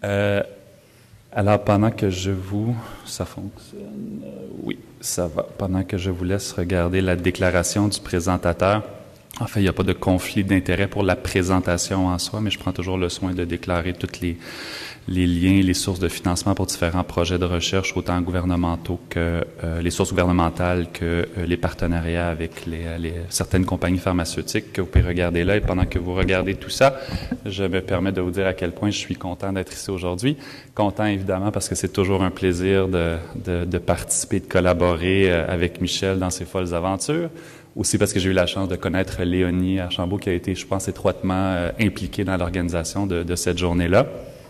Euh, alors, pendant que je vous... Ça fonctionne? Oui, ça va. Pendant que je vous laisse regarder la déclaration du présentateur, en fait, il n'y a pas de conflit d'intérêt pour la présentation en soi, mais je prends toujours le soin de déclarer tous les liens, les sources de financement pour différents projets de recherche, autant gouvernementaux que les sources gouvernementales que les partenariats avec certaines compagnies pharmaceutiques que vous pouvez regarder là. Et pendant que vous regardez tout ça, je me permets de vous dire à quel point je suis content d'être ici aujourd'hui. Content, évidemment, parce que c'est toujours un plaisir de participer, de collaborer avec Michel dans ses folles aventures. Aussi parce que j'ai eu la chance de connaître Léonie Archambault, qui a été, je pense, étroitement impliquée dans l'organisation de cette journée-là.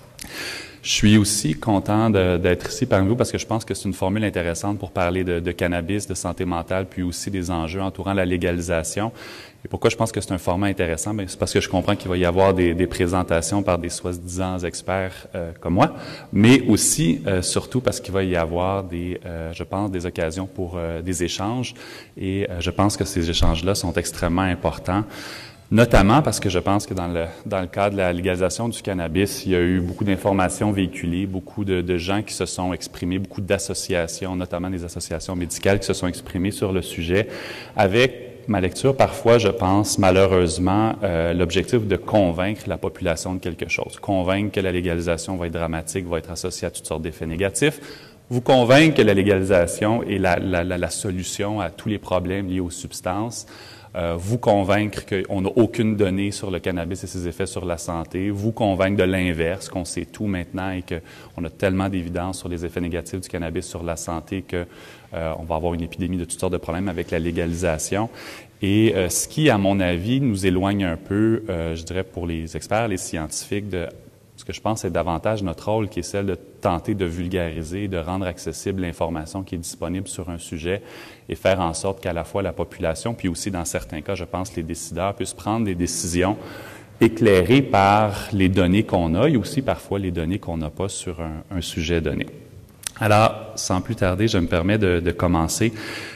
Je suis aussi content d'être ici parmi vous parce que je pense que c'est une formule intéressante pour parler de cannabis, de santé mentale, puis aussi des enjeux entourant la légalisation. Et pourquoi je pense que c'est un format intéressant? Bien, c'est parce que je comprends qu'il va y avoir des présentations par des soi-disant experts comme moi, mais aussi, surtout parce qu'il va y avoir je pense, des occasions pour des échanges. Et je pense que ces échanges-là sont extrêmement importants. Notamment parce que je pense que dans le cadre de la légalisation du cannabis, il y a eu beaucoup d'informations véhiculées, beaucoup de gens qui se sont exprimés, beaucoup d'associations, notamment des associations médicales qui se sont exprimées sur le sujet, avec ma lecture, parfois, je pense, malheureusement, l'objectif de convaincre la population de quelque chose. Convaincre que la légalisation va être dramatique, va être associée à toutes sortes d'effets négatifs. Vous convaincre que la légalisation est la solution à tous les problèmes liés aux substances. Vous convaincre qu'on n'a aucune donnée sur le cannabis et ses effets sur la santé, vous convaincre de l'inverse, qu'on sait tout maintenant et qu'on a tellement d'évidence sur les effets négatifs du cannabis sur la santé que on va avoir une épidémie de toutes sortes de problèmes avec la légalisation. Et ce qui, à mon avis, nous éloigne un peu, je dirais, pour les experts, les scientifiques, de ce que je pense est davantage notre rôle, qui est celle de tenter de vulgariser, de rendre accessible l'information qui est disponible sur un sujet et faire en sorte qu'à la fois la population, puis aussi dans certains cas, je pense, les décideurs puissent prendre des décisions éclairées par les données qu'on a et aussi parfois les données qu'on n'a pas sur un sujet donné. Alors, sans plus tarder, je me permets de commencer.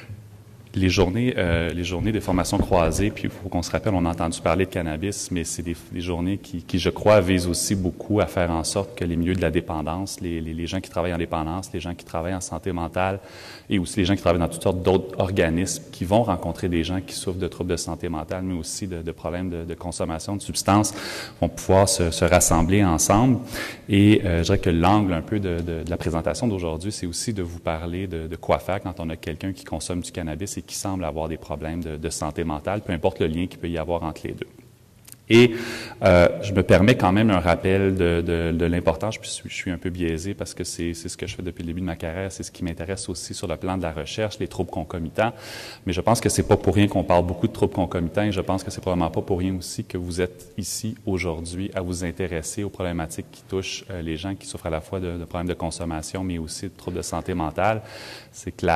Les journées de formation croisée, puis il faut qu'on se rappelle, on a entendu parler de cannabis, mais c'est des journées qui, je crois, visent aussi beaucoup à faire en sorte que les milieux de la dépendance, les gens qui travaillent en dépendance, les gens qui travaillent en santé mentale et aussi les gens qui travaillent dans toutes sortes d'autres organismes qui vont rencontrer des gens qui souffrent de troubles de santé mentale, mais aussi de problèmes de consommation de substances, vont pouvoir se rassembler ensemble. Et je dirais que l'angle un peu de la présentation d'aujourd'hui, c'est aussi de vous parler de quoi faire quand on a quelqu'un qui consomme du cannabis et qui semble avoir des problèmes de santé mentale, peu importe le lien qu'il peut y avoir entre les deux. Et je me permets quand même un rappel de l'importance. Je suis un peu biaisé parce que c'est ce que je fais depuis le début de ma carrière, c'est ce qui m'intéresse aussi sur le plan de la recherche, les troubles concomitants. Mais je pense que c'est pas pour rien qu'on parle beaucoup de troubles concomitants et je pense que c'est probablement pas pour rien aussi que vous êtes ici aujourd'hui à vous intéresser aux problématiques qui touchent les gens qui souffrent à la fois de problèmes de consommation, mais aussi de troubles de santé mentale. C'est que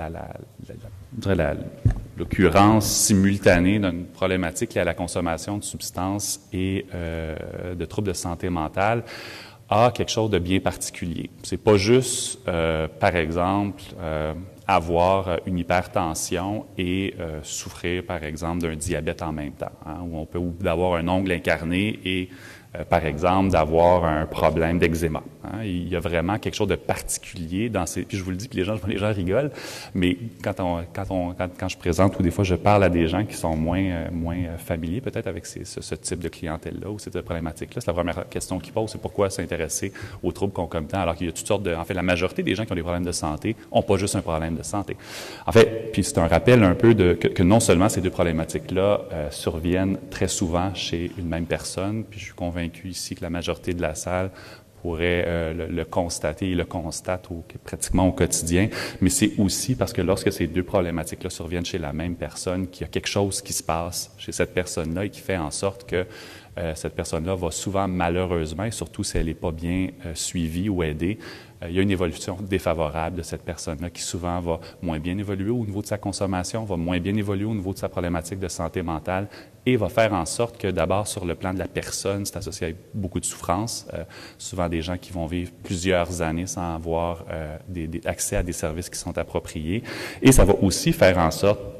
l'occurrence simultanée d'une problématique liée à la consommation de substances et de troubles de santé mentale a quelque chose de bien particulier. C'est pas juste, par exemple, avoir une hypertension et souffrir, par exemple, d'un diabète en même temps, hein, où on peut avoir un ongle incarné et par exemple, d'avoir un problème d'eczéma. Hein. Il y a vraiment quelque chose de particulier dans ces... Puis je vous le dis, puis les gens rigolent, mais quand je présente ou des fois je parle à des gens qui sont moins familiers peut-être avec ce type de clientèle-là ou cette problématique-là, c'est la première question qu'ils posent, c'est pourquoi s'intéresser aux troubles concomitants alors qu'il y a toutes sortes de... En fait, la majorité des gens qui ont des problèmes de santé n'ont pas juste un problème de santé. En fait, puis c'est un rappel un peu que non seulement ces deux problématiques-là surviennent très souvent chez une même personne, puis je suis convaincu ici que la majorité de la salle pourrait le constater et le constate pratiquement au quotidien, mais c'est aussi parce que lorsque ces deux problématiques-là surviennent chez la même personne, qu'il y a quelque chose qui se passe chez cette personne-là et qui fait en sorte que cette personne-là va souvent, malheureusement, et surtout si elle n'est pas bien suivie ou aidée, il y a une évolution défavorable de cette personne-là qui souvent va moins bien évoluer au niveau de sa consommation, va moins bien évoluer au niveau de sa problématique de santé mentale et va faire en sorte que d'abord sur le plan de la personne, c'est associé à beaucoup de souffrance, souvent des gens qui vont vivre plusieurs années sans avoir accès à des services qui sont appropriés et ça va aussi faire en sorte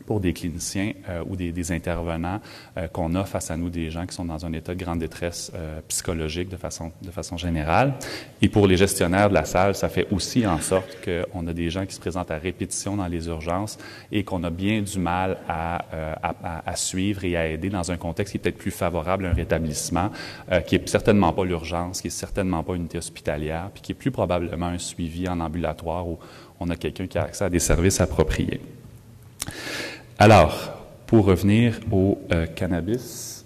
pour des cliniciens ou des intervenants qu'on a face à nous des gens qui sont dans un état de grande détresse psychologique de façon générale. Et pour les gestionnaires de la salle, ça fait aussi en sorte qu'on a des gens qui se présentent à répétition dans les urgences et qu'on a bien du mal à suivre et à aider dans un contexte qui est peut-être plus favorable à un rétablissement, qui est certainement pas l'urgence, qui est certainement pas une unité hospitalière, puis qui est plus probablement un suivi en ambulatoire où on a quelqu'un qui a accès à des services appropriés. Alors, pour revenir au cannabis,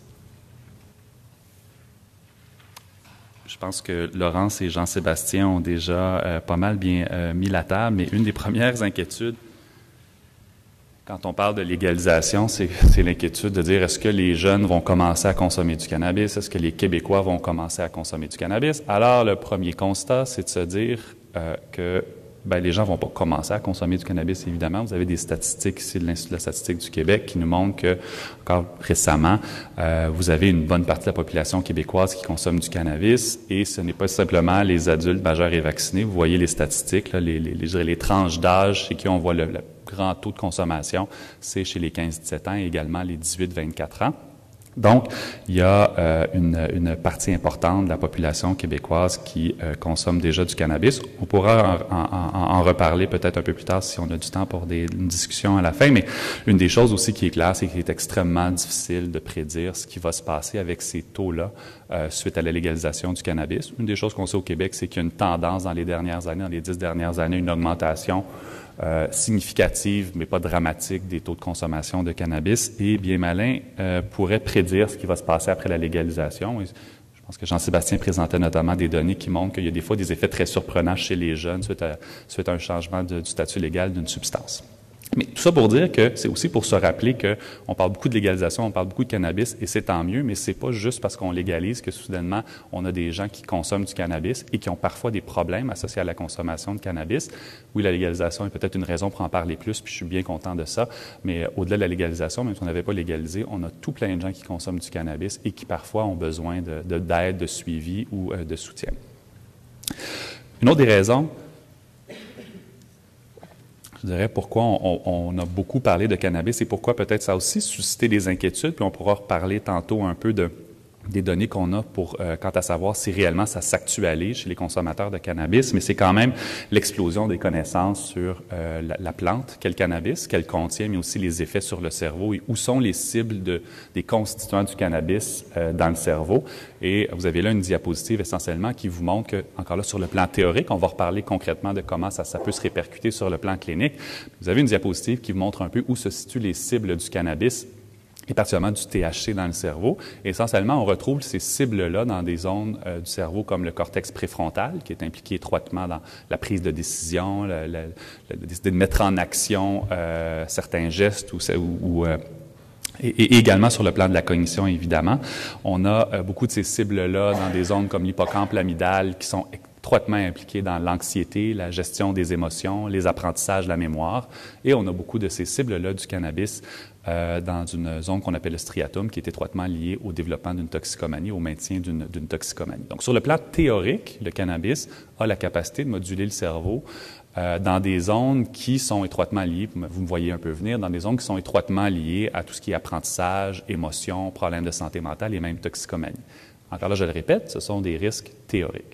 je pense que Laurence et Jean-Sébastien ont déjà pas mal bien mis la table, mais une des premières inquiétudes, quand on parle de légalisation, c'est l'inquiétude de dire est-ce que les jeunes vont commencer à consommer du cannabis? Est-ce que les Québécois vont commencer à consommer du cannabis? Alors, le premier constat, c'est de se dire que les gens vont pas commencer à consommer du cannabis, évidemment. Vous avez des statistiques ici de l'Institut de la statistique du Québec qui nous montrent que, encore récemment, vous avez une bonne partie de la population québécoise qui consomme du cannabis et ce n'est pas simplement les adultes majeurs et vaccinés. Vous voyez les statistiques, là, les tranches d'âge chez qui on voit le grand taux de consommation, c'est chez les 15-17 ans et également les 18-24 ans. Donc, il y a une partie importante de la population québécoise qui consomme déjà du cannabis. On pourra en reparler peut-être un peu plus tard si on a du temps pour une discussion à la fin, mais une des choses aussi qui est claire, c'est qu'il est extrêmement difficile de prédire ce qui va se passer avec ces taux-là suite à la légalisation du cannabis. Une des choses qu'on sait au Québec, c'est qu'il y a une tendance dans les dernières années, dans les 10 dernières années, une augmentation significative, mais pas dramatique, des taux de consommation de cannabis. Et bien malin pourrait prédire ce qui va se passer après la légalisation. Et je pense que Jean-Sébastien présentait notamment des données qui montrent qu'il y a des fois des effets très surprenants chez les jeunes suite à un changement du statut légal d'une substance. Mais tout ça pour dire que c'est aussi pour se rappeler qu'on parle beaucoup de légalisation, on parle beaucoup de cannabis, et c'est tant mieux, mais c'est pas juste parce qu'on légalise que soudainement on a des gens qui consomment du cannabis et qui ont parfois des problèmes associés à la consommation de cannabis. Oui, la légalisation est peut-être une raison pour en parler plus, puis je suis bien content de ça, mais au-delà de la légalisation, même si on n'avait pas légalisé, on a tout plein de gens qui consomment du cannabis et qui parfois ont besoin d'aide, de suivi ou de soutien. Une autre des raisons, je dirais pourquoi on a beaucoup parlé de cannabis et pourquoi peut-être ça a aussi suscité des inquiétudes, puis on pourra reparler tantôt un peu des données qu'on a quant à savoir si réellement ça s'actualise chez les consommateurs de cannabis, mais c'est quand même l'explosion des connaissances sur la plante qu'est le cannabis, qu'elle contient, mais aussi les effets sur le cerveau et où sont les cibles des constituants du cannabis dans le cerveau. Et vous avez là une diapositive essentiellement qui vous montre que, encore là, sur le plan théorique, on va reparler concrètement de comment ça peut se répercuter sur le plan clinique. Vous avez une diapositive qui vous montre un peu où se situent les cibles du cannabis et particulièrement du THC dans le cerveau. Et essentiellement, on retrouve ces cibles-là dans des zones du cerveau comme le cortex préfrontal, qui est impliqué étroitement dans la prise de décision, décider de mettre en action certains gestes et également sur le plan de la cognition, évidemment. On a beaucoup de ces cibles-là dans des zones comme l'hippocampe, l'amygdale, qui sont étroitement impliquées dans l'anxiété, la gestion des émotions, les apprentissages, la mémoire. Et on a beaucoup de ces cibles-là du cannabis dans une zone qu'on appelle le striatum, qui est étroitement liée au développement d'une toxicomanie, au maintien d'une toxicomanie. Donc, sur le plan théorique, le cannabis a la capacité de moduler le cerveau dans des zones qui sont étroitement liées, vous me voyez un peu venir, dans des zones qui sont étroitement liées à tout ce qui est apprentissage, émotion, problèmes de santé mentale et même toxicomanie. Encore là, je le répète, ce sont des risques théoriques.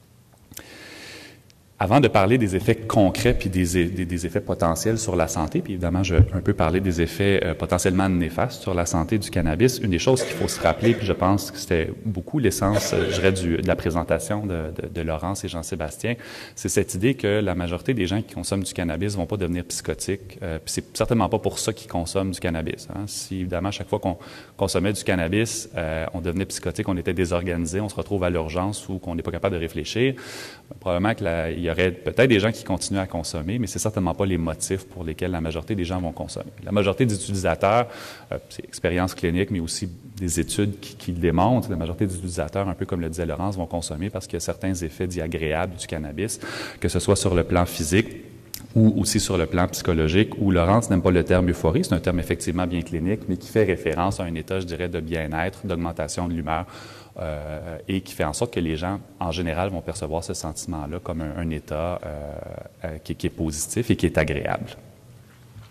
Avant de parler des effets concrets puis des effets potentiels sur la santé, puis évidemment, je vais un peu parler des effets potentiellement néfastes sur la santé du cannabis, une des choses qu'il faut se rappeler, puis je pense que c'était beaucoup l'essence, je dirais, de la présentation de Laurence et Jean-Sébastien, c'est cette idée que la majorité des gens qui consomment du cannabis vont pas devenir psychotiques, puis c'est certainement pas pour ça qu'ils consomment du cannabis. Hein. Si, évidemment, chaque fois qu'on consommait du cannabis, on devenait psychotique, on était désorganisé, on se retrouve à l'urgence ou qu'on n'est pas capable de réfléchir, probablement qu'il y aurait peut-être des gens qui continuent à consommer, mais c'est certainement pas les motifs pour lesquels la majorité des gens vont consommer. La majorité des utilisateurs, c'est expérience clinique, mais aussi des études qui le démontrent, la majorité des utilisateurs, un peu comme le disait Laurence, vont consommer parce qu'il y a certains effets désagréables du cannabis, que ce soit sur le plan physique ou aussi sur le plan psychologique, où Laurence n'aime pas le terme euphorie, c'est un terme effectivement bien clinique, mais qui fait référence à un état, je dirais, de bien-être, d'augmentation de l'humeur, et qui fait en sorte que les gens, en général, vont percevoir ce sentiment-là comme un état qui est positif et qui est agréable.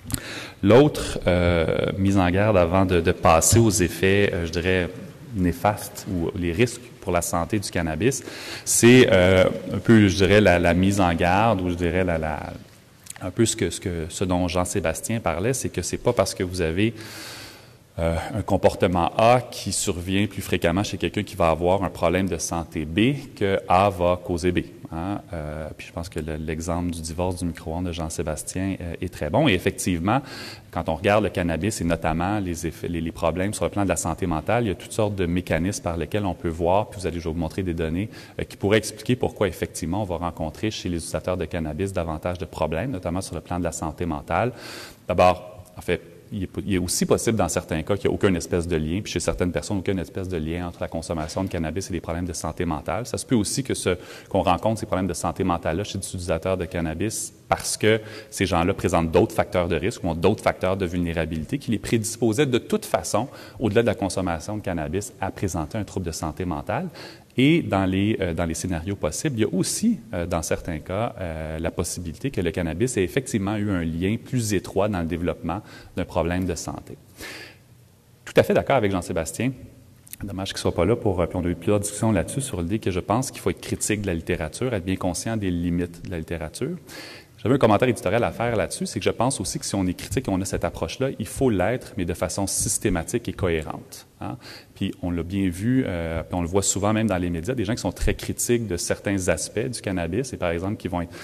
L'autre mise en garde avant de passer aux effets, je dirais, néfastes ou les risques pour la santé du cannabis, c'est un peu, je dirais, la mise en garde ou je dirais un peu ce dont Jean-Sébastien parlait, c'est que c'est pas parce que vous avez un comportement A qui survient plus fréquemment chez quelqu'un qui va avoir un problème de santé B que A va causer B. Hein? Puis je pense que l'exemple du divorce du micro-ondes de Jean-Sébastien est très bon. Et effectivement, quand on regarde le cannabis et notamment les problèmes sur le plan de la santé mentale, il y a toutes sortes de mécanismes par lesquels on peut voir, puis je vais vous montrer des données qui pourraient expliquer pourquoi effectivement on va rencontrer chez les utilisateurs de cannabis davantage de problèmes, notamment sur le plan de la santé mentale. D'abord, en fait, il est aussi possible dans certains cas qu'il n'y a aucune espèce de lien, puis chez certaines personnes, aucune espèce de lien entre la consommation de cannabis et les problèmes de santé mentale. Ça se peut aussi qu'on rencontre ces problèmes de santé mentale-là chez des utilisateurs de cannabis parce que ces gens-là présentent d'autres facteurs de risque ou ont d'autres facteurs de vulnérabilité qui les prédisposaient de toute façon, au-delà de la consommation de cannabis, à présenter un trouble de santé mentale. Et dans les scénarios possibles, il y a aussi, dans certains cas, la possibilité que le cannabis ait effectivement eu un lien plus étroit dans le développement d'un problème de santé. Tout à fait d'accord avec Jean-Sébastien. Dommage qu'il ne soit pas là puis on a eu plusieurs discussions là-dessus sur l'idée que je pense qu'il faut être critique de la littérature, être bien conscient des limites de la littérature. J'avais un commentaire éditorial à faire là-dessus, c'est que je pense aussi que si on est critique et on a cette approche-là, il faut l'être, mais de façon systématique et cohérente. Hein? Puis on l'a bien vu, puis on le voit souvent même dans les médias, des gens qui sont très critiques de certains aspects du cannabis et par exemple qui vont être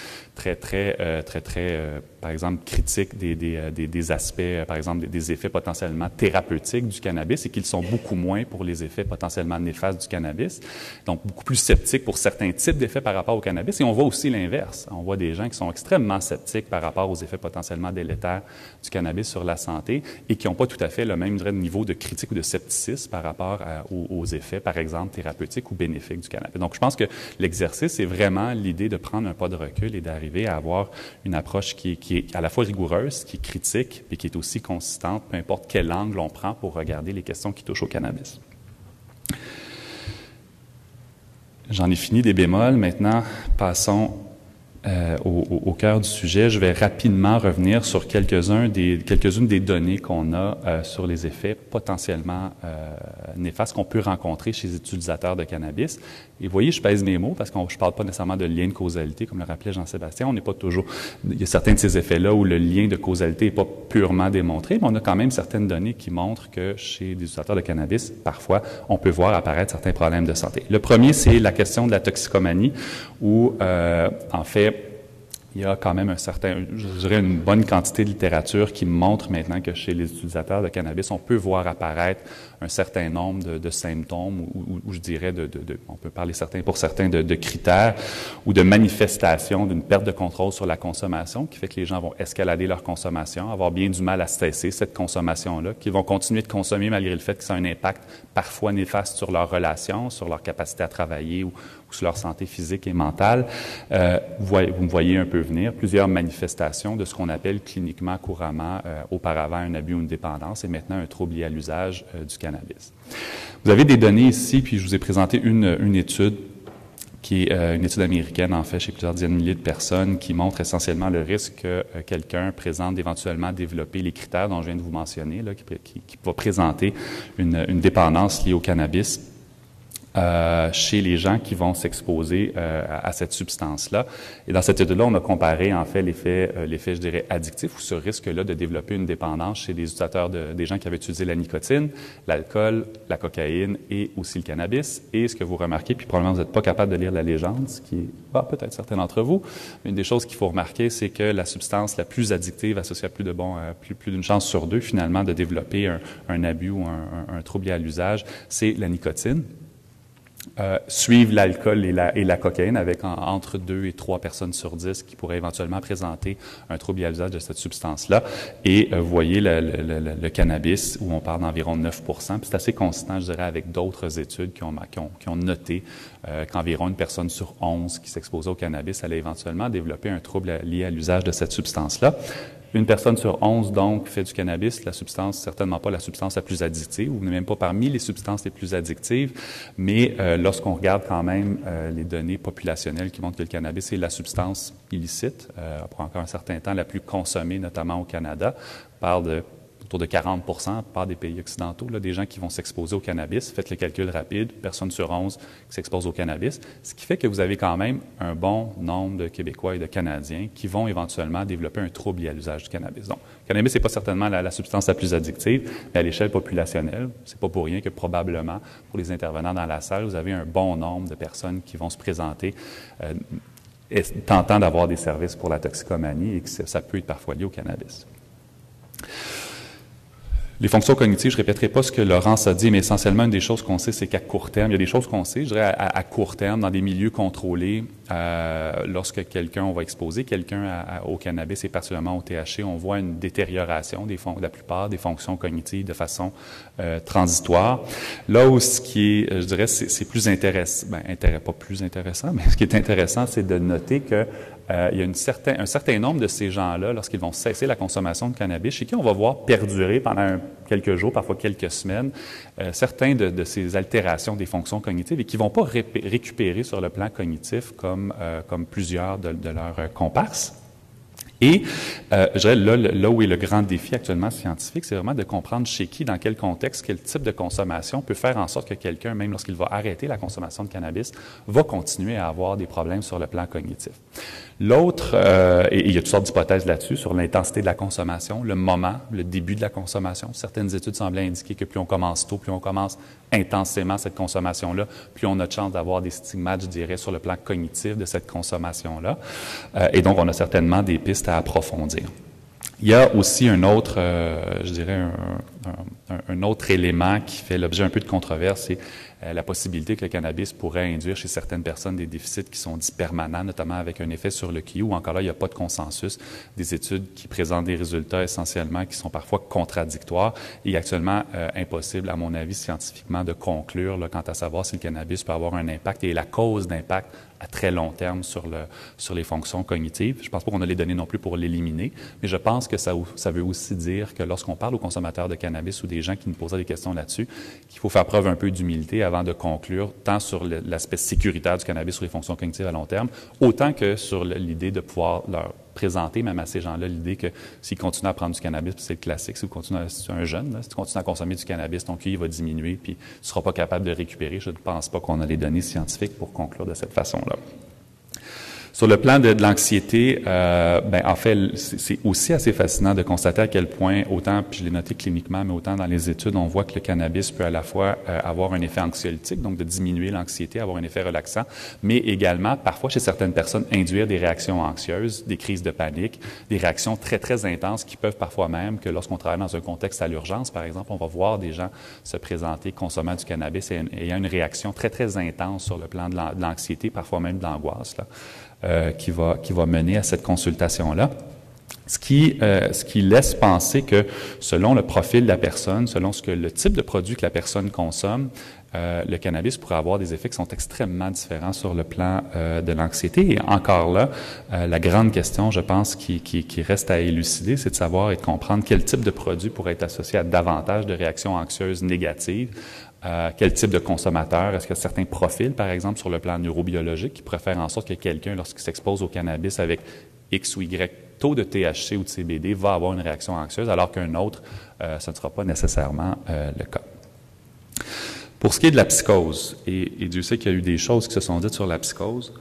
par exemple critiques des aspects, par exemple des effets potentiellement thérapeutiques du cannabis et qu'ils sont beaucoup moins pour les effets potentiellement néfastes du cannabis. Donc beaucoup plus sceptiques pour certains types d'effets par rapport au cannabis. Et on voit aussi l'inverse. On voit des gens qui sont extrêmement sceptiques par rapport aux effets potentiellement délétères du cannabis sur la santé et qui n'ont pas tout à fait le même niveau de critique ou de scepticisme par rapport aux effets, par exemple, thérapeutiques ou bénéfiques du cannabis. Donc, je pense que l'exercice, c'est vraiment l'idée de prendre un pas de recul et d'arriver à avoir une approche qui est à la fois rigoureuse, qui est critique, mais qui est aussi consistante, peu importe quel angle on prend pour regarder les questions qui touchent au cannabis. J'en ai fini des bémols. Maintenant, passons au cœur du sujet. Je vais rapidement revenir sur quelques-unes des données qu'on a sur les effets potentiellement néfastes qu'on peut rencontrer chez les utilisateurs de cannabis. Et vous voyez, je pèse mes mots parce que je ne parle pas nécessairement de lien de causalité, comme le rappelait Jean-Sébastien. On n'est pas toujours... Il y a certains de ces effets-là où le lien de causalité n'est pas purement démontré, mais on a quand même certaines données qui montrent que chez des utilisateurs de cannabis, parfois, on peut voir apparaître certains problèmes de santé. Le premier, c'est la question de la toxicomanie, où, en fait, il y a quand même je dirais une bonne quantité de littérature qui montre maintenant que chez les utilisateurs de cannabis, on peut voir apparaître un certain nombre de symptômes ou je dirais on peut parler pour certains de critères ou de manifestations d'une perte de contrôle sur la consommation qui fait que les gens vont escalader leur consommation, avoir bien du mal à cesser cette consommation-là, qu'ils vont continuer de consommer malgré le fait que ça a un impact parfois néfaste sur leurs relations, sur leur capacité à travailler ou sur leur santé physique et mentale. Vous me voyez un peu venir plusieurs manifestations de ce qu'on appelle cliniquement couramment auparavant un abus ou une dépendance et maintenant un trouble lié à l'usage du cannabis. Vous avez des données ici, puis je vous ai présenté une étude qui est une étude américaine, en fait, chez plusieurs dizaines de milliers de personnes, qui montre essentiellement le risque que quelqu'un présente d'éventuellement développer les critères dont je viens de vous mentionner, là, qui va présenter une dépendance liée au cannabis. Chez les gens qui vont s'exposer à cette substance-là. Et dans cette étude-là, on a comparé en fait l'effet, je dirais, addictif ou ce risque-là de développer une dépendance chez des utilisateurs des gens qui avaient utilisé la nicotine, l'alcool, la cocaïne et aussi le cannabis. Et ce que vous remarquez, puis probablement vous n'êtes pas capable de lire la légende, ce qui est peut-être certains d'entre vous, mais une des choses qu'il faut remarquer, c'est que la substance la plus addictive associée à plus d'une chance sur deux finalement de développer un abus ou un trouble lié à l'usage, c'est la nicotine. Suivent l'alcool et la cocaïne avec entre 2 et 3 personnes sur 10 qui pourraient éventuellement présenter un trouble lié à l'usage de cette substance-là. Et vous voyez le cannabis où on parle d'environ 9 %. Puis c'est assez consistant, je dirais, avec d'autres études qui ont noté qu'environ une personne sur 11 qui s'exposait au cannabis allait éventuellement développer un trouble lié à l'usage de cette substance-là. Une personne sur 11, donc, fait du cannabis, la substance, certainement pas la substance la plus addictive, ou même pas parmi les substances les plus addictives, mais lorsqu'on regarde quand même les données populationnelles qui montrent que le cannabis est la substance illicite, pour encore un certain temps, la plus consommée, notamment au Canada, on parle de autour de 40 par des pays occidentaux, là, des gens qui vont s'exposer au cannabis. Faites le calcul rapide, personne sur 11 qui s'expose au cannabis, ce qui fait que vous avez quand même un bon nombre de Québécois et de Canadiens qui vont éventuellement développer un trouble lié à l'usage du cannabis. Donc, le cannabis n'est pas certainement la substance la plus addictive, mais à l'échelle populationnelle, c'est pas pour rien que probablement, pour les intervenants dans la salle, vous avez un bon nombre de personnes qui vont se présenter tentant d'avoir des services pour la toxicomanie et que ça peut être parfois lié au cannabis. Les fonctions cognitives, je ne répéterai pas ce que Laurence a dit, mais essentiellement, une des choses qu'on sait, c'est qu'à court terme, il y a des choses qu'on sait, je dirais, à court terme, dans des milieux contrôlés, lorsque on va exposer quelqu'un au cannabis et particulièrement au THC, on voit une détérioration de la plupart des fonctions cognitives de façon transitoire. Là où ce qui est, je dirais, c'est plus intéressant, pas plus intéressant, mais ce qui est intéressant, c'est de noter que il y a un certain nombre de ces gens-là, lorsqu'ils vont cesser la consommation de cannabis, chez qui on va voir perdurer pendant quelques jours, parfois quelques semaines, certains de ces altérations des fonctions cognitives et qui ne vont pas récupérer sur le plan cognitif comme plusieurs de leurs comparses. Et je dirais là où est le grand défi actuellement scientifique, c'est vraiment de comprendre chez qui, dans quel contexte, quel type de consommation peut faire en sorte que quelqu'un, même lorsqu'il va arrêter la consommation de cannabis, va continuer à avoir des problèmes sur le plan cognitif. L'autre, et il y a toutes sortes d'hypothèses là-dessus, sur l'intensité de la consommation, le moment, le début de la consommation. Certaines études semblaient indiquer que plus on commence tôt, plus on commence intensément cette consommation-là, plus on a de chances d'avoir des stigmates, je dirais, sur le plan cognitif de cette consommation-là. Et donc, on a certainement des pistes à approfondir. Il y a aussi un autre, je dirais, un autre élément qui fait l'objet un peu de controverse, c'est la possibilité que le cannabis pourrait induire chez certaines personnes des déficits qui sont dits permanents, notamment avec un effet sur le QI, où encore là, il n'y a pas de consensus, des études qui présentent des résultats essentiellement qui sont parfois contradictoires et actuellement impossible, à mon avis, scientifiquement, de conclure là, quant à savoir si le cannabis peut avoir un impact et la cause d'impact à très long terme sur les fonctions cognitives. Je ne pense pas qu'on a les données non plus pour l'éliminer, mais je pense que ça veut aussi dire que lorsqu'on parle aux consommateurs de cannabis ou des gens qui nous posent des questions là-dessus, qu'il faut faire preuve un peu d'humilité avant de conclure tant sur l'aspect sécuritaire du cannabis sur les fonctions cognitives à long terme, autant que sur l'idée de pouvoir leur présenter même à ces gens-là l'idée que s'ils continuent à prendre du cannabis, puis c'est le classique, si tu es un jeune, là, si tu continues à consommer du cannabis, ton QI va diminuer, puis tu ne seras pas capable de récupérer. Je ne pense pas qu'on a les données scientifiques pour conclure de cette façon-là. Sur le plan de l'anxiété, en fait, c'est aussi assez fascinant de constater à quel point, autant, puis je l'ai noté cliniquement, mais autant dans les études, on voit que le cannabis peut à la fois avoir un effet anxiolytique, donc de diminuer l'anxiété, avoir un effet relaxant, mais également, parfois, chez certaines personnes, induire des réactions anxieuses, des crises de panique, des réactions très, très intenses qui peuvent parfois même, que lorsqu'on travaille dans un contexte à l'urgence, par exemple, on va voir des gens se présenter consommant du cannabis et ayant une réaction très, très intense sur le plan de l'anxiété, parfois même de l'angoisse, là. Qui va mener à cette consultation-là. Ce qui laisse penser que selon le profil de la personne, selon le type de produit que la personne consomme, le cannabis pourrait avoir des effets qui sont extrêmement différents sur le plan de l'anxiété. Et encore là, la grande question, je pense, qui reste à élucider, c'est de savoir et de comprendre quel type de produit pourrait être associé à davantage de réactions anxieuses négatives. Quel type de consommateur? Est-ce qu'il y a certains profils, par exemple, sur le plan neurobiologique, qui pourraient faire en sorte que quelqu'un, lorsqu'il s'expose au cannabis avec X ou Y taux de THC ou de CBD, va avoir une réaction anxieuse, alors qu'un autre, ce ne sera pas nécessairement le cas. Pour ce qui est de la psychose, et Dieu sait qu'il y a eu des choses qui se sont dites sur la psychose,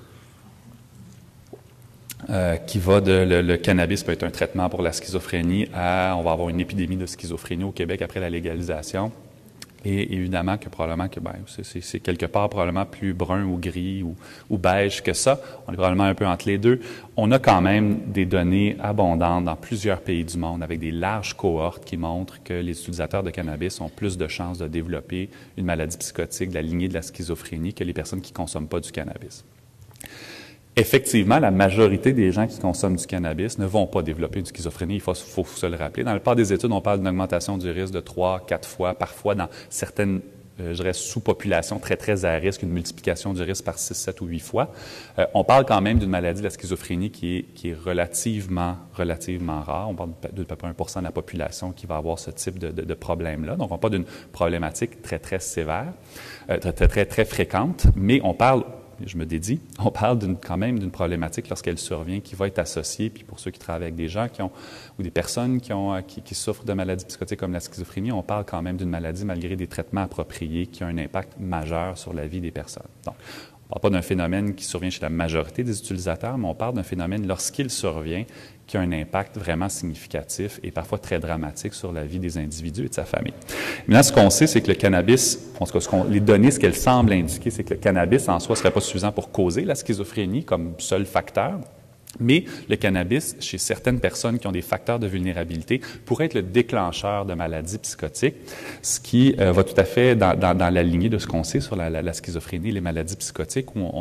qui va de le cannabis peut être un traitement pour la schizophrénie à on va avoir une épidémie de schizophrénie au Québec après la légalisation. Et évidemment que probablement que c'est quelque part probablement plus brun ou gris ou beige que ça. On est probablement un peu entre les deux. On a quand même des données abondantes dans plusieurs pays du monde avec des larges cohortes qui montrent que les utilisateurs de cannabis ont plus de chances de développer une maladie psychotique de la lignée de la schizophrénie que les personnes qui ne consomment pas du cannabis. Effectivement, la majorité des gens qui consomment du cannabis ne vont pas développer une schizophrénie, il faut se le rappeler. Dans la plupart des études, on parle d'une augmentation du risque de 3-4 fois, parfois dans certaines je dirais, sous-population très, très à risque, une multiplication du risque par 6, 7 ou 8 fois. On parle quand même d'une maladie de la schizophrénie qui est relativement rare. On parle de peu près 1% de la population qui va avoir ce type de problème-là. Donc, on parle d'une problématique très, très sévère, très fréquente, mais on parle quand même d'une problématique lorsqu'elle survient qui va être associée, puis pour ceux qui travaillent avec des gens ou des personnes qui souffrent de maladies psychotiques comme la schizophrénie, on parle quand même d'une maladie malgré des traitements appropriés qui ont un impact majeur sur la vie des personnes. Donc, on ne parle pas d'un phénomène qui survient chez la majorité des utilisateurs, mais on parle d'un phénomène lorsqu'il survient qui a un impact vraiment significatif et parfois très dramatique sur la vie des individus et de sa famille. Maintenant, ce qu'on sait, c'est que le cannabis, les données, ce qu'elles semblent indiquer, c'est que le cannabis en soi ne serait pas suffisant pour causer la schizophrénie comme seul facteur. Mais le cannabis, chez certaines personnes qui ont des facteurs de vulnérabilité, pourrait être le déclencheur de maladies psychotiques, ce qui va tout à fait dans la lignée de ce qu'on sait sur la schizophrénie et les maladies psychotiques, où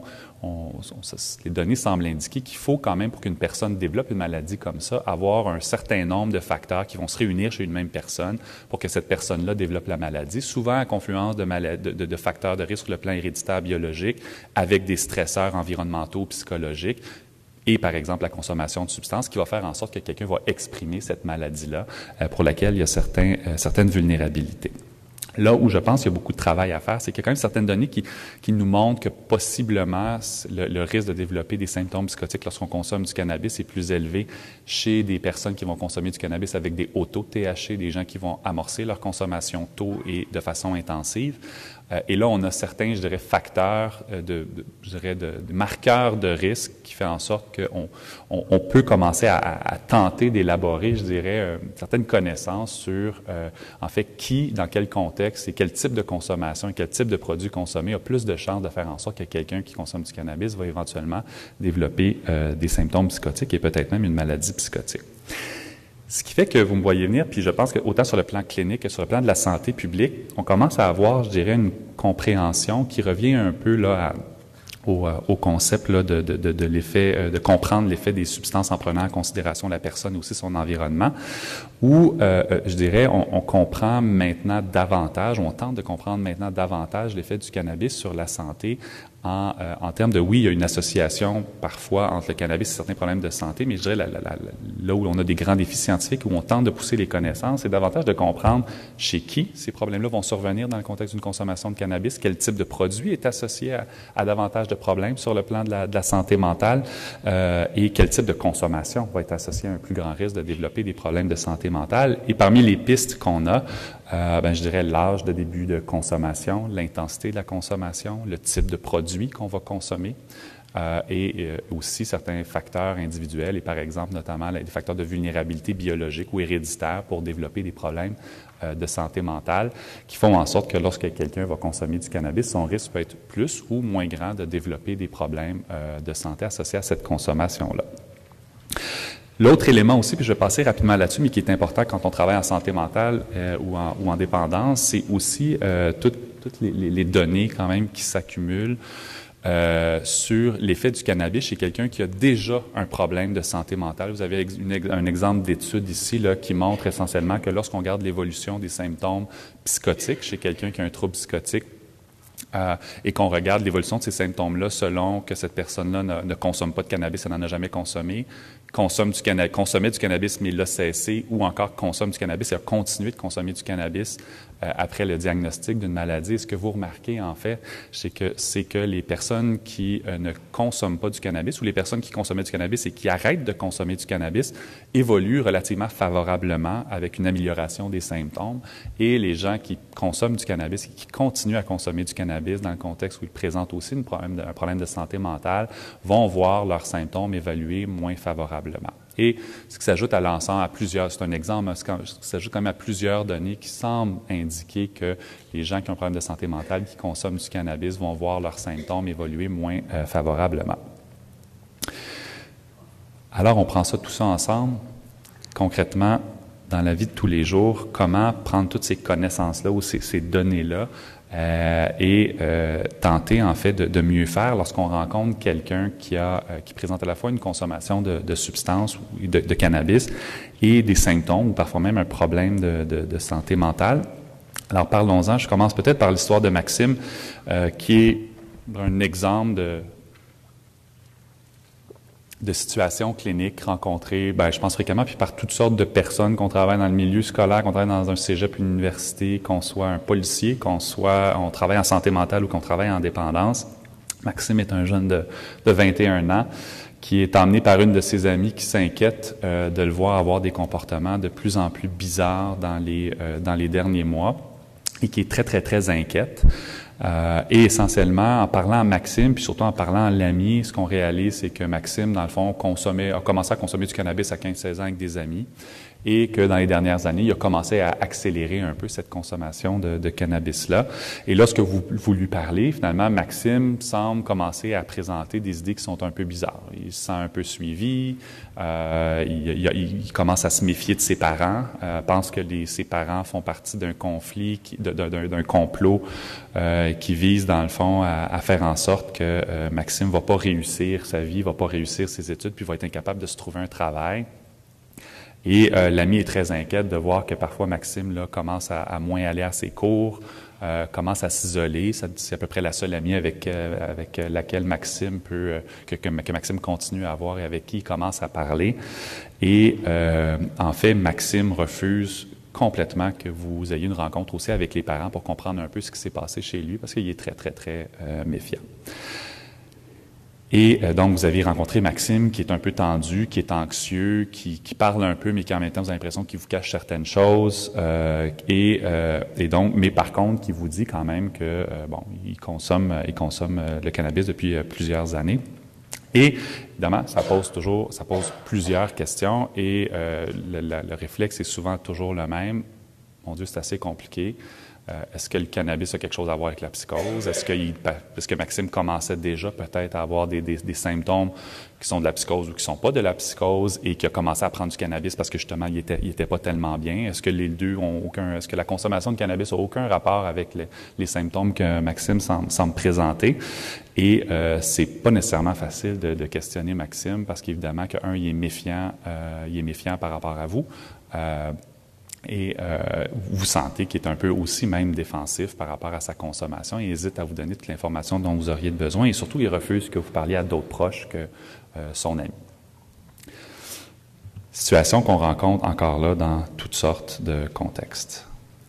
les données semblent indiquer qu'il faut quand même, pour qu'une personne développe une maladie comme ça, avoir un certain nombre de facteurs qui vont se réunir chez une même personne pour que cette personne-là développe la maladie, souvent à confluence de facteurs de risque sur le plan héréditaire biologique, avec des stresseurs environnementaux, psychologiques, et par exemple la consommation de substances qui va faire en sorte que quelqu'un va exprimer cette maladie-là pour laquelle il y a certaines vulnérabilités. Là où je pense qu'il y a beaucoup de travail à faire, c'est qu'il y a quand même certaines données qui nous montrent que possiblement le risque de développer des symptômes psychotiques lorsqu'on consomme du cannabis est plus élevé chez des personnes qui vont consommer du cannabis avec des hauts taux de THC, des gens qui vont amorcer leur consommation tôt et de façon intensive. Et là, on a certains, je dirais, facteurs, de marqueurs de risque qui fait en sorte qu'on peut commencer à tenter d'élaborer, je dirais, certaines connaissances sur, en fait, qui, dans quel contexte et quel type de consommation et quel type de produit consommé a plus de chances de faire en sorte que quelqu'un qui consomme du cannabis va éventuellement développer des symptômes psychotiques et peut-être même une maladie psychotique. Ce qui fait que vous me voyez venir, puis je pense que autant sur le plan clinique que sur le plan de la santé publique, on commence à avoir, je dirais, une compréhension qui revient un peu là au concept là, de l'effet, de comprendre l'effet des substances en prenant en considération la personne et aussi son environnement, où, je dirais, on comprend maintenant davantage, on tente de comprendre maintenant davantage l'effet du cannabis sur la santé en termes de, oui, il y a une association parfois entre le cannabis et certains problèmes de santé, mais je dirais là où on a des grands défis scientifiques, où on tente de pousser les connaissances, c'est davantage de comprendre chez qui ces problèmes-là vont survenir dans le contexte d'une consommation de cannabis, quel type de produit est associé à davantage de problèmes sur le plan de la santé mentale et quel type de consommation va être associé à un plus grand risque de développer des problèmes de santé mentale. Et parmi les pistes qu'on a, je dirais l'âge de début de consommation, l'intensité de la consommation, le type de produit qu'on va consommer et aussi certains facteurs individuels et par exemple notamment des facteurs de vulnérabilité biologique ou héréditaire pour développer des problèmes de santé mentale qui font en sorte que lorsque quelqu'un va consommer du cannabis, son risque peut être plus ou moins grand de développer des problèmes de santé associés à cette consommation-là. L'autre élément aussi, puis je vais passer rapidement là-dessus, mais qui est important quand on travaille en santé mentale ou en dépendance, c'est aussi toutes les données quand même qui s'accumulent sur l'effet du cannabis chez quelqu'un qui a déjà un problème de santé mentale. Vous avez un exemple d'étude ici là, qui montre essentiellement que lorsqu'on regarde l'évolution des symptômes psychotiques chez quelqu'un qui a un trouble psychotique, et qu'on regarde l'évolution de ces symptômes-là selon que cette personne-là ne consomme pas de cannabis, elle n'en a jamais consommé, consommait du cannabis mais l'a cessé, ou encore consomme du cannabis et a continué de consommer du cannabis après le diagnostic d'une maladie. Ce que vous remarquez, en fait, c'est que les personnes qui ne consomment pas du cannabis ou les personnes qui consommaient du cannabis et qui arrêtent de consommer du cannabis évoluent relativement favorablement avec une amélioration des symptômes. Et les gens qui consomment du cannabis et qui continuent à consommer du cannabis dans le contexte où ils présentent aussi un problème de santé mentale vont voir leurs symptômes évaluer moins favorablement. Et ce qui s'ajoute à l'ensemble, c'est un exemple, ce qui s'ajoute quand même à plusieurs données qui semblent indiquer que les gens qui ont un problème de santé mentale, qui consomment du cannabis, vont voir leurs symptômes évoluer moins favorablement. Alors, on prend tout ça ensemble, concrètement, dans la vie de tous les jours, comment prendre toutes ces connaissances-là ou ces données-là et tenter en fait de mieux faire lorsqu'on rencontre quelqu'un qui présente à la fois une consommation de substances ou de cannabis et des symptômes ou parfois même un problème de santé mentale. Alors, parlons-en. Je commence peut-être par l'histoire de Maxime, qui est un exemple de situations cliniques rencontrées, je pense fréquemment, puis par toutes sortes de personnes, qu'on travaille dans le milieu scolaire, qu'on travaille dans un cégep, une université, qu'on soit un policier, on travaille en santé mentale ou qu'on travaille en dépendance. Maxime est un jeune de 21 ans qui est emmené par une de ses amies qui s'inquiète de le voir avoir des comportements de plus en plus bizarres dans les derniers mois et qui est très, très, très inquiète. Et essentiellement, en parlant à Maxime, puis surtout en parlant à l'ami, ce qu'on réalise, c'est que Maxime, dans le fond, a commencé à consommer du cannabis à 15-16 ans avec des amis et que dans les dernières années, il a commencé à accélérer un peu cette consommation de cannabis-là. Et lorsque vous lui parlez, finalement, Maxime semble commencer à présenter des idées qui sont un peu bizarres. Il se sent un peu suivi, il commence à se méfier de ses parents, pense que ses parents font partie d'un conflit, d'un complot qui vise, dans le fond, à faire en sorte que Maxime va pas réussir sa vie, va pas réussir ses études, puis va être incapable de se trouver un travail. Et l'ami est très inquiète de voir que parfois Maxime là, commence à moins aller à ses cours, commence à s'isoler. C'est à peu près la seule amie avec laquelle Maxime que Maxime continue à avoir et avec qui il commence à parler. Et en fait, Maxime refuse complètement que vous ayez une rencontre aussi avec les parents pour comprendre un peu ce qui s'est passé chez lui, parce qu'il est très, très, très méfiant. Et donc, vous avez rencontré Maxime, qui est un peu tendu, qui est anxieux, qui parle un peu, mais qui en même temps, vous avez l'impression qu'il vous cache certaines choses. Et donc, mais par contre, qui vous dit quand même que il consomme le cannabis depuis plusieurs années. Et évidemment, ça pose plusieurs questions. Et le réflexe est souvent toujours le même. Mon Dieu, c'est assez compliqué. Est-ce que le cannabis a quelque chose à voir avec la psychose? Est-ce que Maxime commençait déjà peut-être à avoir des symptômes qui sont de la psychose ou qui sont pas de la psychose et qui a commencé à prendre du cannabis parce que justement, il était pas tellement bien? Est-ce que les deux est-ce que la consommation de cannabis a aucun rapport avec les symptômes que Maxime semble présenter? Et c'est pas nécessairement facile de questionner Maxime parce qu'évidemment il est méfiant par rapport à vous. Et vous sentez qu'il est un peu aussi même défensif par rapport à sa consommation. Il hésite à vous donner toute l'information dont vous auriez besoin et surtout, il refuse que vous parliez à d'autres proches que son ami. Situation qu'on rencontre encore là dans toutes sortes de contextes.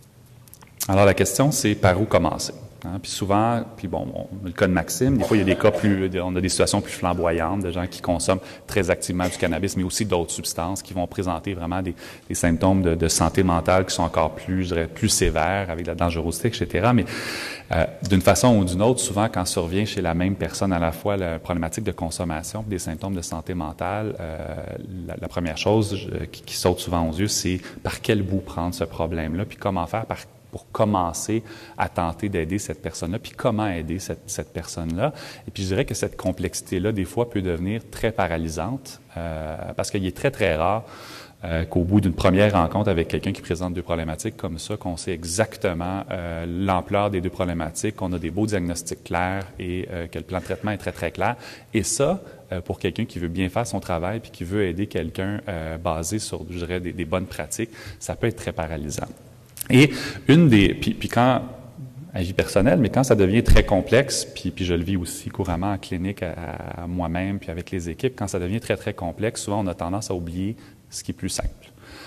Alors la question, c'est par où commencer? Puis souvent, le cas de Maxime, des fois, il y a des cas on a des situations plus flamboyantes, de gens qui consomment très activement du cannabis, mais aussi d'autres substances qui vont présenter vraiment des symptômes de santé mentale qui sont encore plus sévères, avec la dangerosité, etc. Mais d'une façon ou d'une autre, souvent, quand survient chez la même personne à la fois la problématique de consommation, des symptômes de santé mentale, la première chose qui saute souvent aux yeux, c'est par quel bout prendre ce problème-là, puis comment faire pour commencer à tenter d'aider cette personne-là, puis comment aider cette personne-là. Et puis je dirais que cette complexité-là, des fois, peut devenir très paralysante, parce qu'il est très, très rare qu'au bout d'une première rencontre avec quelqu'un qui présente deux problématiques comme ça, qu'on sait exactement l'ampleur des deux problématiques, qu'on a des beaux diagnostics clairs et que le plan de traitement est très, très clair. Et ça, pour quelqu'un qui veut bien faire son travail puis qui veut aider quelqu'un basé sur, je dirais, des bonnes pratiques, ça peut être très paralysant. Et puis quand, à vie personnelle, mais quand ça devient très complexe, puis je le vis aussi couramment en clinique à moi-même, puis avec les équipes, quand ça devient très, très complexe, souvent on a tendance à oublier ce qui est plus simple.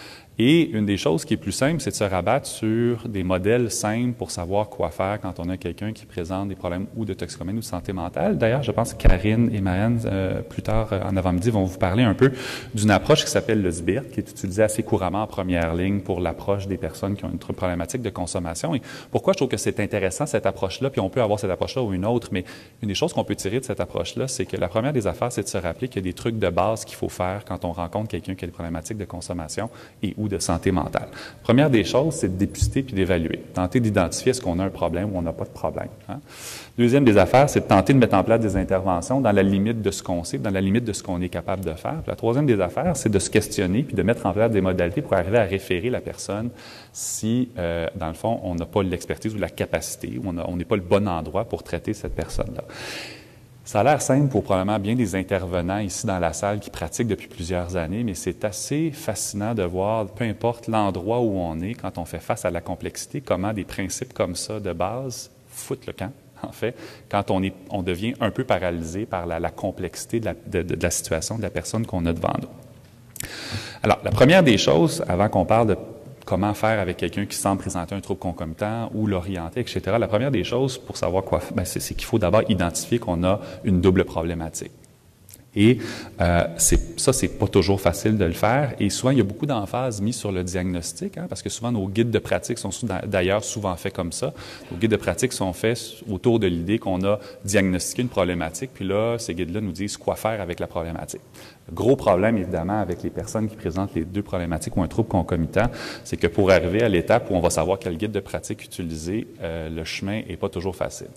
Et une des choses qui est plus simple, c'est de se rabattre sur des modèles simples pour savoir quoi faire quand on a quelqu'un qui présente des problèmes ou de toxicomanie ou de santé mentale. D'ailleurs, je pense que Karine et Marianne, plus tard en avant-midi, vont vous parler un peu d'une approche qui s'appelle le SBIRT, qui est utilisée assez couramment en première ligne pour l'approche des personnes qui ont une problématique de consommation. Et pourquoi je trouve que c'est intéressant, cette approche-là, puis on peut avoir cette approche-là ou une autre, mais une des choses qu'on peut tirer de cette approche-là, c'est que la première des affaires, c'est de se rappeler qu'il y a des trucs de base qu'il faut faire quand on rencontre quelqu'un qui a des problématiques de consommation et ou de santé mentale. Première des choses, c'est de dépister puis d'évaluer. Tenter d'identifier est-ce qu'on a un problème ou on n'a pas de problème. Deuxième des affaires, c'est de tenter de mettre en place des interventions dans la limite de ce qu'on sait, dans la limite de ce qu'on est capable de faire. Puis la troisième des affaires, c'est de se questionner puis de mettre en place des modalités pour arriver à référer la personne si, dans le fond, on n'a pas l'expertise ou la capacité ou on n'est pas le bon endroit pour traiter cette personne-là. Ça a l'air simple pour probablement bien des intervenants ici dans la salle qui pratiquent depuis plusieurs années, mais c'est assez fascinant de voir, peu importe l'endroit où on est, quand on fait face à la complexité, comment des principes comme ça de base foutent le camp, en fait, quand on devient un peu paralysé par la complexité de la situation de la personne qu'on a devant nous. Alors, la première des choses, avant qu'on parle de comment faire avec quelqu'un qui semble présenter un trouble concomitant ou l'orienter, etc. La première des choses pour savoir quoi faire, c'est qu'il faut d'abord identifier qu'on a une double problématique. Et c'est pas toujours facile de le faire. Et souvent, il y a beaucoup d'emphase mise sur le diagnostic, parce que souvent, nos guides de pratique sont d'ailleurs souvent faits comme ça. Nos guides de pratique sont faits autour de l'idée qu'on a diagnostiqué une problématique, puis là, ces guides-là nous disent quoi faire avec la problématique. Le gros problème, évidemment, avec les personnes qui présentent les deux problématiques ou un trouble concomitant, c'est que pour arriver à l'étape où on va savoir quel guide de pratique utiliser, le chemin n'est pas toujours facile.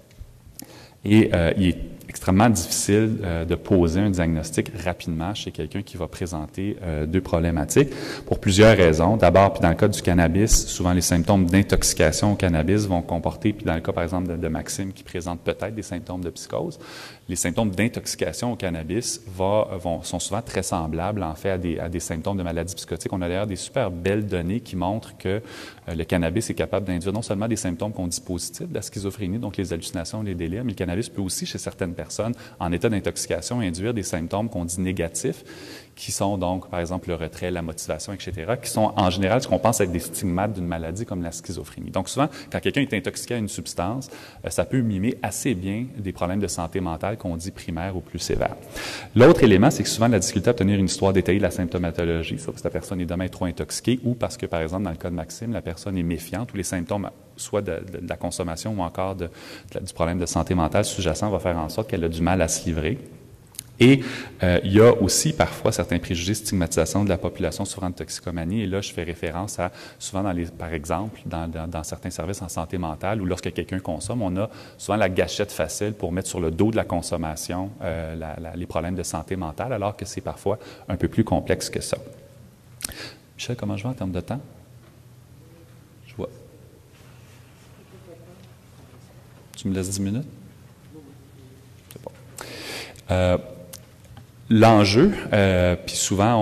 Et il est extrêmement difficile de poser un diagnostic rapidement chez quelqu'un qui va présenter deux problématiques pour plusieurs raisons. D'abord, puis dans le cas du cannabis, souvent les symptômes d'intoxication au cannabis vont comporter, puis dans le cas par exemple de Maxime qui présente peut-être des symptômes de psychose, les symptômes d'intoxication au cannabis sont souvent très semblables en fait à des symptômes de maladie psychotique. On a d'ailleurs des super belles données qui montrent que le cannabis est capable d'induire non seulement des symptômes qu'on dit positifs de la schizophrénie, donc les hallucinations, les délires, mais le cannabis peut aussi, chez certaines personnes en état d'intoxication, induire des symptômes qu'on dit négatifs, qui sont donc, par exemple, le retrait, la motivation, etc., qui sont en général ce qu'on pense être des stigmates d'une maladie comme la schizophrénie. Donc souvent, quand quelqu'un est intoxiqué à une substance, ça peut mimer assez bien des problèmes de santé mentale qu'on dit primaires ou plus sévères. L'autre élément, c'est que souvent la difficulté à obtenir une histoire détaillée de la symptomatologie, soit parce que la personne est demain trop intoxiquée ou parce que, par exemple, dans le cas de Maxime, la personne est méfiante ou les symptômes soit de la consommation ou encore du problème de santé mentale sous-jacent va faire en sorte qu'elle a du mal à se livrer. Et il y a aussi parfois certains préjugés, stigmatisation de la population souffrant de toxicomanie. Et là, je fais référence à souvent par exemple, dans certains services en santé mentale, où lorsque quelqu'un consomme, on a souvent la gâchette facile pour mettre sur le dos de la consommation les problèmes de santé mentale, alors que c'est parfois un peu plus complexe que ça. Michel, comment je vais en termes de temps? Je vois. Tu me laisses 10 minutes? C'est bon. L'enjeu, puis souvent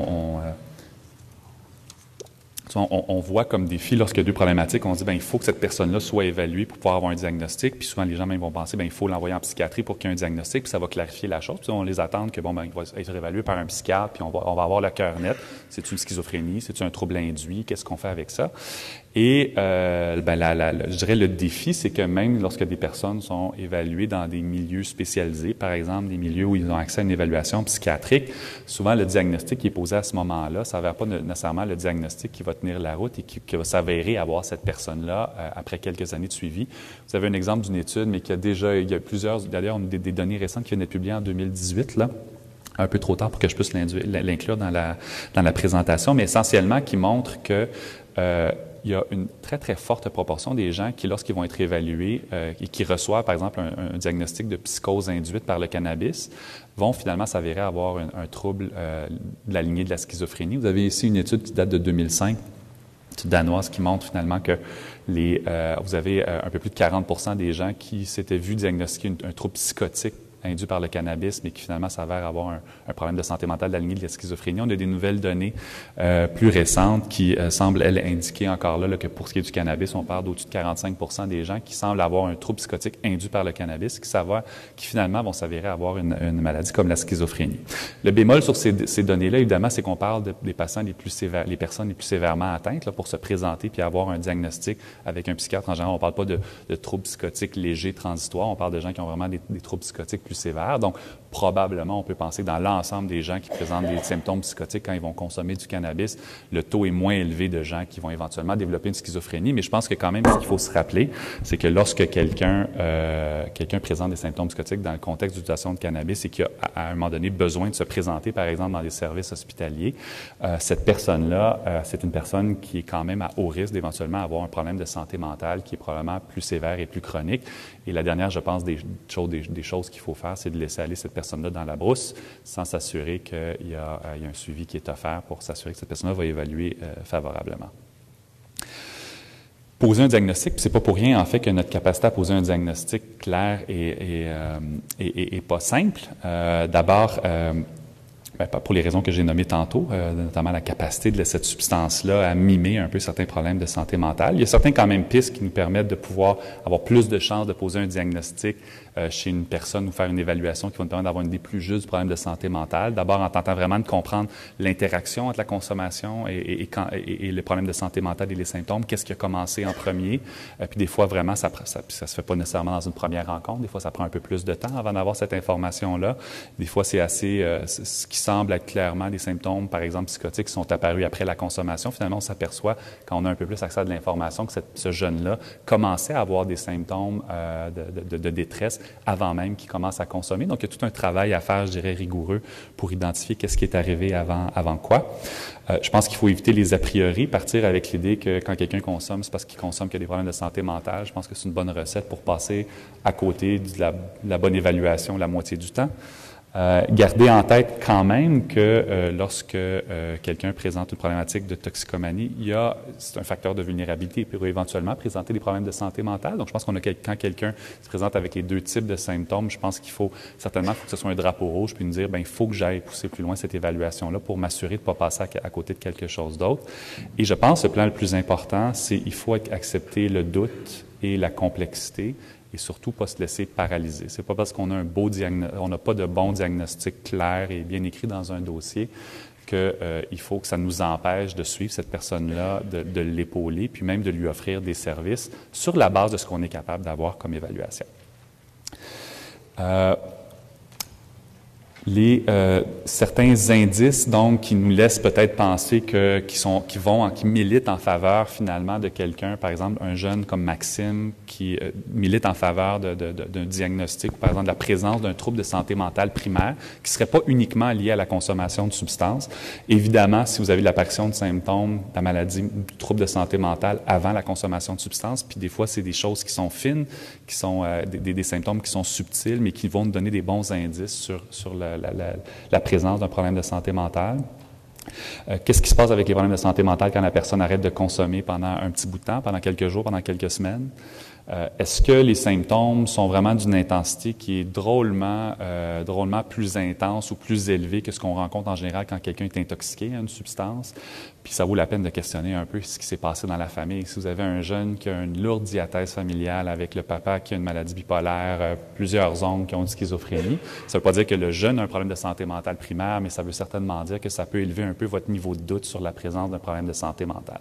on voit comme défi lorsqu'il y a deux problématiques, on dit il faut que cette personne-là soit évaluée pour pouvoir avoir un diagnostic, puis souvent les gens même vont penser il faut l'envoyer en psychiatrie pour qu'il y ait un diagnostic, puis ça va clarifier la chose, puis on les attend que il va être évalué par un psychiatre, puis on va avoir le cœur net. C'est une schizophrénie, c'est un trouble induit, qu'est-ce qu'on fait avec ça? Et je dirais le défi, c'est que même lorsque des personnes sont évaluées dans des milieux spécialisés, par exemple des milieux où ils ont accès à une évaluation psychiatrique, souvent le diagnostic qui est posé à ce moment-là ne s'avère pas nécessairement le diagnostic qui va tenir la route et qui va s'avérer avoir cette personne-là après quelques années de suivi. Vous avez un exemple d'une étude, mais il y a plusieurs, d'ailleurs, des données récentes qui viennent d'être publiées en 2018, là. Un peu trop tard pour que je puisse l'inclure dans la présentation, mais essentiellement qui montre que il y a une très, très forte proportion des gens qui, lorsqu'ils vont être évalués et qui reçoivent, par exemple, un diagnostic de psychose induite par le cannabis, vont finalement s'avérer avoir un trouble de la lignée de la schizophrénie. Vous avez ici une étude qui date de 2005, une étude danoise, qui montre finalement que vous avez un peu plus de 40% des gens qui s'étaient vus diagnostiquer un trouble psychotique induit par le cannabis, mais qui finalement s'avère avoir un problème de santé mentale de la lignée de la schizophrénie. On a des nouvelles données plus récentes qui semblent, elles, indiquer encore là que pour ce qui est du cannabis, on parle d'au-dessus de 45% des gens qui semblent avoir un trouble psychotique induit par le cannabis, qui finalement vont s'avérer avoir une maladie comme la schizophrénie. Le bémol sur ces données-là, évidemment, c'est qu'on parle des patients les personnes les plus sévèrement atteintes, là, pour se présenter puis avoir un diagnostic avec un psychiatre. En général, on ne parle pas de troubles psychotiques légers, transitoires. On parle de gens qui ont vraiment des troubles psychotiques plus sévères. Donc, probablement, on peut penser que dans l'ensemble des gens qui présentent des symptômes psychotiques quand ils vont consommer du cannabis, le taux est moins élevé de gens qui vont éventuellement développer une schizophrénie. Mais je pense que quand même, ce qu'il faut se rappeler, c'est que lorsque quelqu'un présente des symptômes psychotiques dans le contexte d'utilisation de cannabis et qui a, à un moment donné, besoin de se présenter, par exemple, dans des services hospitaliers, cette personne-là, c'est une personne qui est quand même à haut risque d'éventuellement avoir un problème de santé mentale qui est probablement plus sévère et plus chronique. Et la dernière, je pense, des choses qu'il faut faire, c'est de laisser aller cette personne-là dans la brousse sans s'assurer qu'il y a un suivi qui est offert pour s'assurer que cette personne-là va évaluer favorablement. poser un diagnostic, puis c'est pas pour rien en fait que notre capacité à poser un diagnostic clair est pas simple. D'abord, pour les raisons que j'ai nommées tantôt, notamment la capacité de cette substance-là à mimer un peu certains problèmes de santé mentale. Il y a certaines quand même pistes qui nous permettent de pouvoir avoir plus de chances de poser un diagnostic chez une personne ou faire une évaluation qui va nous permettre d'avoir une idée plus juste du problème de santé mentale. D'abord, en tentant vraiment de comprendre l'interaction entre la consommation et le problème de santé mentale et les symptômes. Qu'est-ce qui a commencé en premier? Puis des fois, vraiment, ça se fait pas nécessairement dans une première rencontre. Des fois, ça prend un peu plus de temps avant d'avoir cette information-là. Des fois, c'est assez... ce qui semble être clairement des symptômes, par exemple, psychotiques, qui sont apparus après la consommation. Finalement, on s'aperçoit, quand on a un peu plus accès à de l'information, que ce jeune-là commençait à avoir des symptômes de détresse avant même qu'il commence à consommer. Donc, il y a tout un travail à faire, je dirais, rigoureux pour identifier qu'est-ce qui est arrivé avant quoi. Je pense qu'il faut éviter les a priori, partir avec l'idée que quand quelqu'un consomme, c'est parce qu'il consomme qu'il y a des problèmes de santé mentale. Je pense que c'est une bonne recette pour passer à côté de la bonne évaluation la moitié du temps. Garder en tête quand même que lorsque quelqu'un présente une problématique de toxicomanie, c'est un facteur de vulnérabilité. Il peut éventuellement présenter des problèmes de santé mentale. Donc, je pense quand quelqu'un se présente avec les deux types de symptômes, je pense qu'il faut certainement que ce soit un drapeau rouge puis nous dire, il faut que j'aille pousser plus loin cette évaluation-là pour m'assurer de ne pas passer à côté de quelque chose d'autre. Et je pense que le plan le plus important, c'est il faut accepter le doute et la complexité. Et surtout, pas se laisser paralyser. C'est pas parce qu'on a on n'a pas de bon diagnostic clair et bien écrit dans un dossier qu'il faut que ça nous empêche de suivre cette personne-là, de l'épauler, puis même de lui offrir des services sur la base de ce qu'on est capable d'avoir comme évaluation. Certains indices, donc, qui nous laissent peut-être penser qui militent en faveur, finalement, de quelqu'un, par exemple, un jeune comme Maxime, qui milite en faveur d'un diagnostic, par exemple, de la présence d'un trouble de santé mentale primaire, qui ne serait pas uniquement lié à la consommation de substances. Évidemment, si vous avez l'apparition de symptômes de la maladie, du trouble de santé mentale avant la consommation de substances, puis des fois, c'est des choses qui sont fines, qui sont des symptômes qui sont subtils, mais qui vont nous donner des bons indices sur la présence d'un problème de santé mentale. Qu'est-ce qui se passe avec les problèmes de santé mentale quand la personne arrête de consommer pendant un petit bout de temps, pendant quelques jours, pendant quelques semaines? Est-ce que les symptômes sont vraiment d'une intensité qui est drôlement plus intense ou plus élevée que ce qu'on rencontre en général quand quelqu'un est intoxiqué à une substance? Puis ça vaut la peine de questionner un peu ce qui s'est passé dans la famille. Si vous avez un jeune qui a une lourde diathèse familiale avec le papa qui a une maladie bipolaire, plusieurs oncles qui ont une schizophrénie, ça ne veut pas dire que le jeune a un problème de santé mentale primaire, mais ça veut certainement dire que ça peut élever un peu votre niveau de doute sur la présence d'un problème de santé mentale.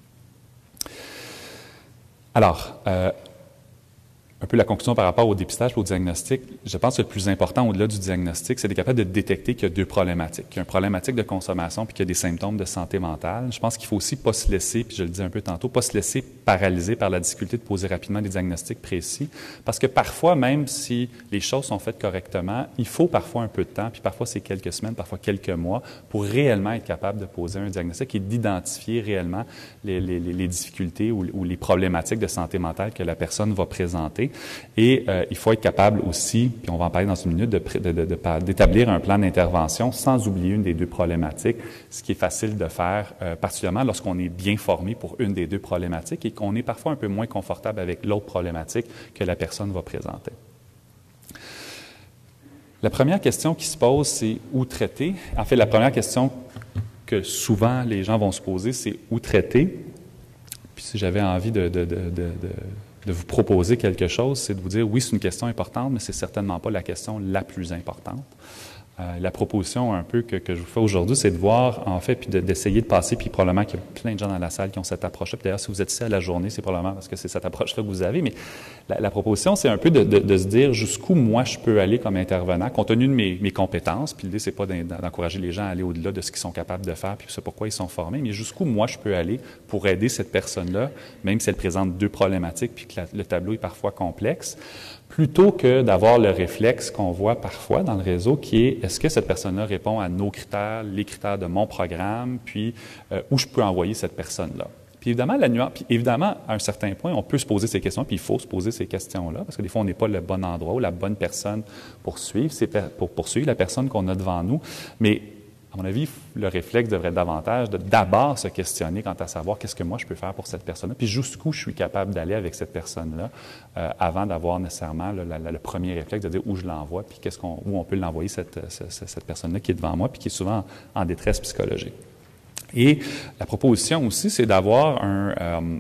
Alors, un peu la conclusion par rapport au dépistage et au diagnostic, je pense que le plus important au-delà du diagnostic, c'est d'être capable de détecter qu'il y a deux problématiques. Qu'il y a une problématique de consommation puis qu'il y a des symptômes de santé mentale. Je pense qu'il faut aussi pas se laisser, puis je le dis un peu tantôt, pas se laisser paralyser par la difficulté de poser rapidement des diagnostics précis. Parce que parfois, même si les choses sont faites correctement, il faut parfois un peu de temps, puis parfois c'est quelques semaines, parfois quelques mois, pour réellement être capable de poser un diagnostic et d'identifier réellement les difficultés ou les problématiques de santé mentale que la personne va présenter. Et il faut être capable aussi, puis on va en parler dans une minute, d'établir un plan d'intervention sans oublier une des deux problématiques, ce qui est facile de faire, particulièrement lorsqu'on est bien formé pour une des deux problématiques et qu'on est parfois un peu moins confortable avec l'autre problématique que la personne va présenter. La première question qui se pose, c'est où traiter? En fait, la première question que souvent les gens vont se poser, c'est où traiter? Puis si j'avais envie de vous proposer quelque chose, c'est de vous dire, oui, c'est une question importante, mais c'est certainement pas la question la plus importante. La proposition un peu que je vous fais aujourd'hui, c'est de voir, en fait, puis d'essayer de passer, puis probablement qu'il y a plein de gens dans la salle qui ont cette approche-là. Puis d'ailleurs, si vous êtes ici à la journée, c'est probablement parce que c'est cette approche-là que vous avez. Mais la proposition, c'est un peu de se dire jusqu'où moi je peux aller comme intervenant, compte tenu de mes compétences. Puis l'idée, c'est pas d'encourager les gens à aller au-delà de ce qu'ils sont capables de faire, puis c'est pourquoi ils sont formés, mais jusqu'où moi je peux aller pour aider cette personne-là, même si elle présente deux problématiques, puis que le tableau est parfois complexe, plutôt que d'avoir le réflexe qu'on voit parfois dans le réseau qui est, est-ce que cette personne-là répond à nos critères, les critères de mon programme, puis où je peux envoyer cette personne-là. Puis évidemment, à un certain point, on peut se poser ces questions, puis il faut se poser ces questions-là, parce que des fois, on n'est pas le bon endroit ou la bonne personne pour poursuivre la personne qu'on a devant nous. Mais à mon avis, le réflexe devrait être davantage de d'abord se questionner quant à savoir qu'est-ce que moi je peux faire pour cette personne-là, puis jusqu'où je suis capable d'aller avec cette personne-là, avant d'avoir nécessairement le premier réflexe de dire où je l'envoie, puis où on peut l'envoyer, cette personne-là qui est devant moi, puis qui est souvent en détresse psychologique. Et la proposition aussi, c'est d'avoir un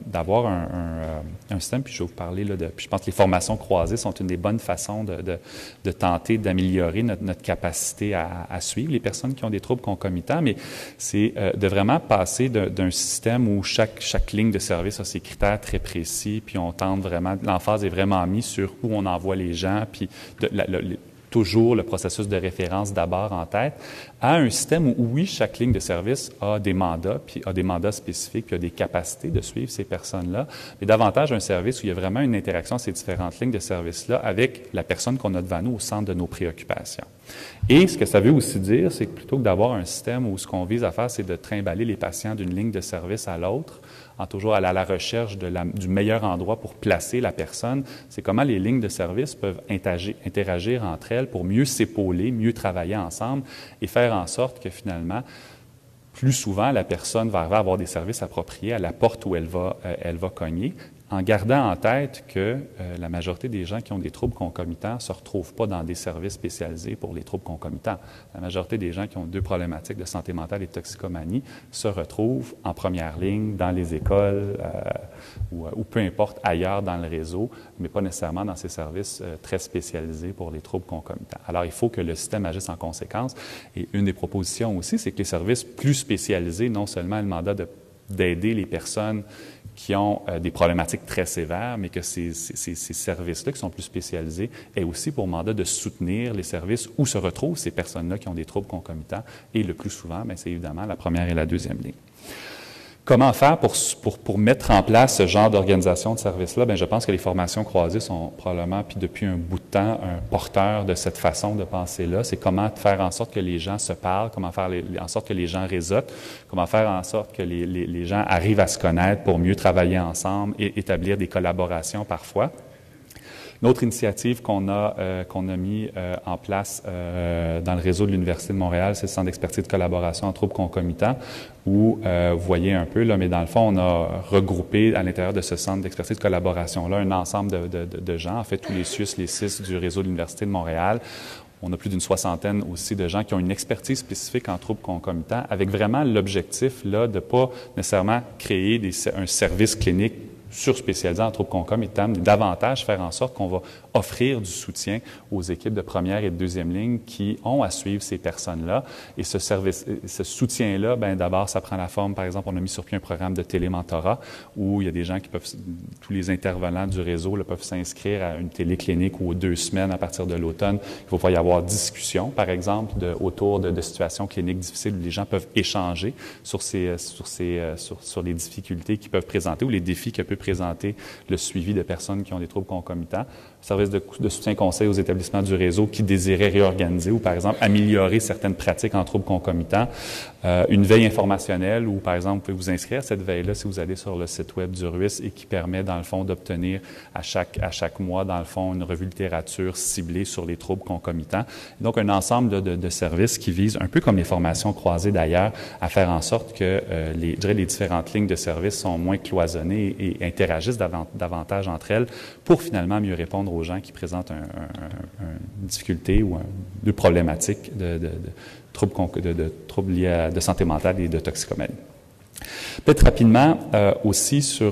système, puis je vais vous parler, puis je pense que les formations croisées sont une des bonnes façons de tenter d'améliorer notre capacité à suivre les personnes qui ont des troubles concomitants, mais c'est de vraiment passer d'un système où chaque ligne de service a ses critères très précis, puis on tente vraiment, l'emphase est vraiment mise sur où on envoie les gens, puis toujours le processus de référence d'abord en tête, à un système où, oui, chaque ligne de service a des mandats, puis a des mandats spécifiques, puis a des capacités de suivre ces personnes-là, mais davantage un service où il y a vraiment une interaction, ces différentes lignes de service-là, avec la personne qu'on a devant nous au centre de nos préoccupations. Et ce que ça veut aussi dire, c'est que plutôt que d'avoir un système où ce qu'on vise à faire, c'est de trimballer les patients d'une ligne de service à l'autre, en toujours aller à la recherche du meilleur endroit pour placer la personne, c'est comment les lignes de service peuvent interagir entre elles pour mieux s'épauler, mieux travailler ensemble et faire en sorte que finalement, plus souvent, la personne va arriver à avoir des services appropriés à la porte où elle va cogner, en gardant en tête que la majorité des gens qui ont des troubles concomitants ne se retrouvent pas dans des services spécialisés pour les troubles concomitants. La majorité des gens qui ont deux problématiques de santé mentale et de toxicomanie se retrouvent en première ligne dans les écoles ou peu importe ailleurs dans le réseau, mais pas nécessairement dans ces services très spécialisés pour les troubles concomitants. Alors, il faut que le système agisse en conséquence. Et une des propositions aussi, c'est que les services plus spécialisés, non seulement le mandat d'aider les personnes qui ont des problématiques très sévères, mais que ces services-là qui sont plus spécialisés aient aussi pour mandat de soutenir les services où se retrouvent ces personnes-là qui ont des troubles concomitants. Et le plus souvent, c'est évidemment la première et la deuxième ligne. Comment faire pour mettre en place ce genre d'organisation de service-là? Bien, je pense que les formations croisées sont probablement, puis depuis un bout de temps, un porteur de cette façon de penser-là. C'est comment faire en sorte que les gens se parlent, comment faire en sorte que les gens réseautent, comment faire en sorte que les gens arrivent à se connaître pour mieux travailler ensemble et établir des collaborations parfois. Une autre initiative qu'on a mis en place dans le réseau de l'Université de Montréal, c'est le Centre d'expertise de collaboration en troubles concomitants, où vous voyez un peu, là, mais dans le fond, on a regroupé à l'intérieur de ce centre d'expertise de collaboration-là un ensemble de gens, en fait, tous les Suisses, les CIS du réseau de l'Université de Montréal. On a plus d'une soixantaine aussi de gens qui ont une expertise spécifique en troubles concomitants, avec vraiment l'objectif là de ne pas nécessairement créer un service clinique surspécialisé en troubles concomitants, mais davantage faire en sorte qu'on va offrir du soutien aux équipes de première et de deuxième ligne qui ont à suivre ces personnes-là. Et ce soutien-là, bien d'abord, ça prend la forme, par exemple, on a mis sur pied un programme de télémentorat où il y a des gens qui peuvent, tous les intervenants du réseau là, peuvent s'inscrire à une téléclinique ou aux 2 semaines à partir de l'automne. Il va pouvoir y avoir discussion, par exemple, autour de situations cliniques difficiles où les gens peuvent échanger sur les difficultés qu'ils peuvent présenter ou les défis que peut présenter le suivi de personnes qui ont des troubles concomitants. Service de soutien conseil aux établissements du réseau qui désiraient réorganiser ou, par exemple, améliorer certaines pratiques en troubles concomitants. Une veille informationnelle où, par exemple, vous pouvez vous inscrire à cette veille-là si vous allez sur le site web du RUIS et qui permet, dans le fond, d'obtenir à chaque mois, dans le fond, une revue de littérature ciblée sur les troubles concomitants. Donc, un ensemble de services qui visent, un peu comme les formations croisées d'ailleurs, à faire en sorte que les différentes lignes de services sont moins cloisonnées et interagissent davantage entre elles pour finalement mieux répondre aux gens qui présentent une difficulté ou deux problématiques de troubles liés de santé mentale et de toxicomanie. Peut-être rapidement aussi sur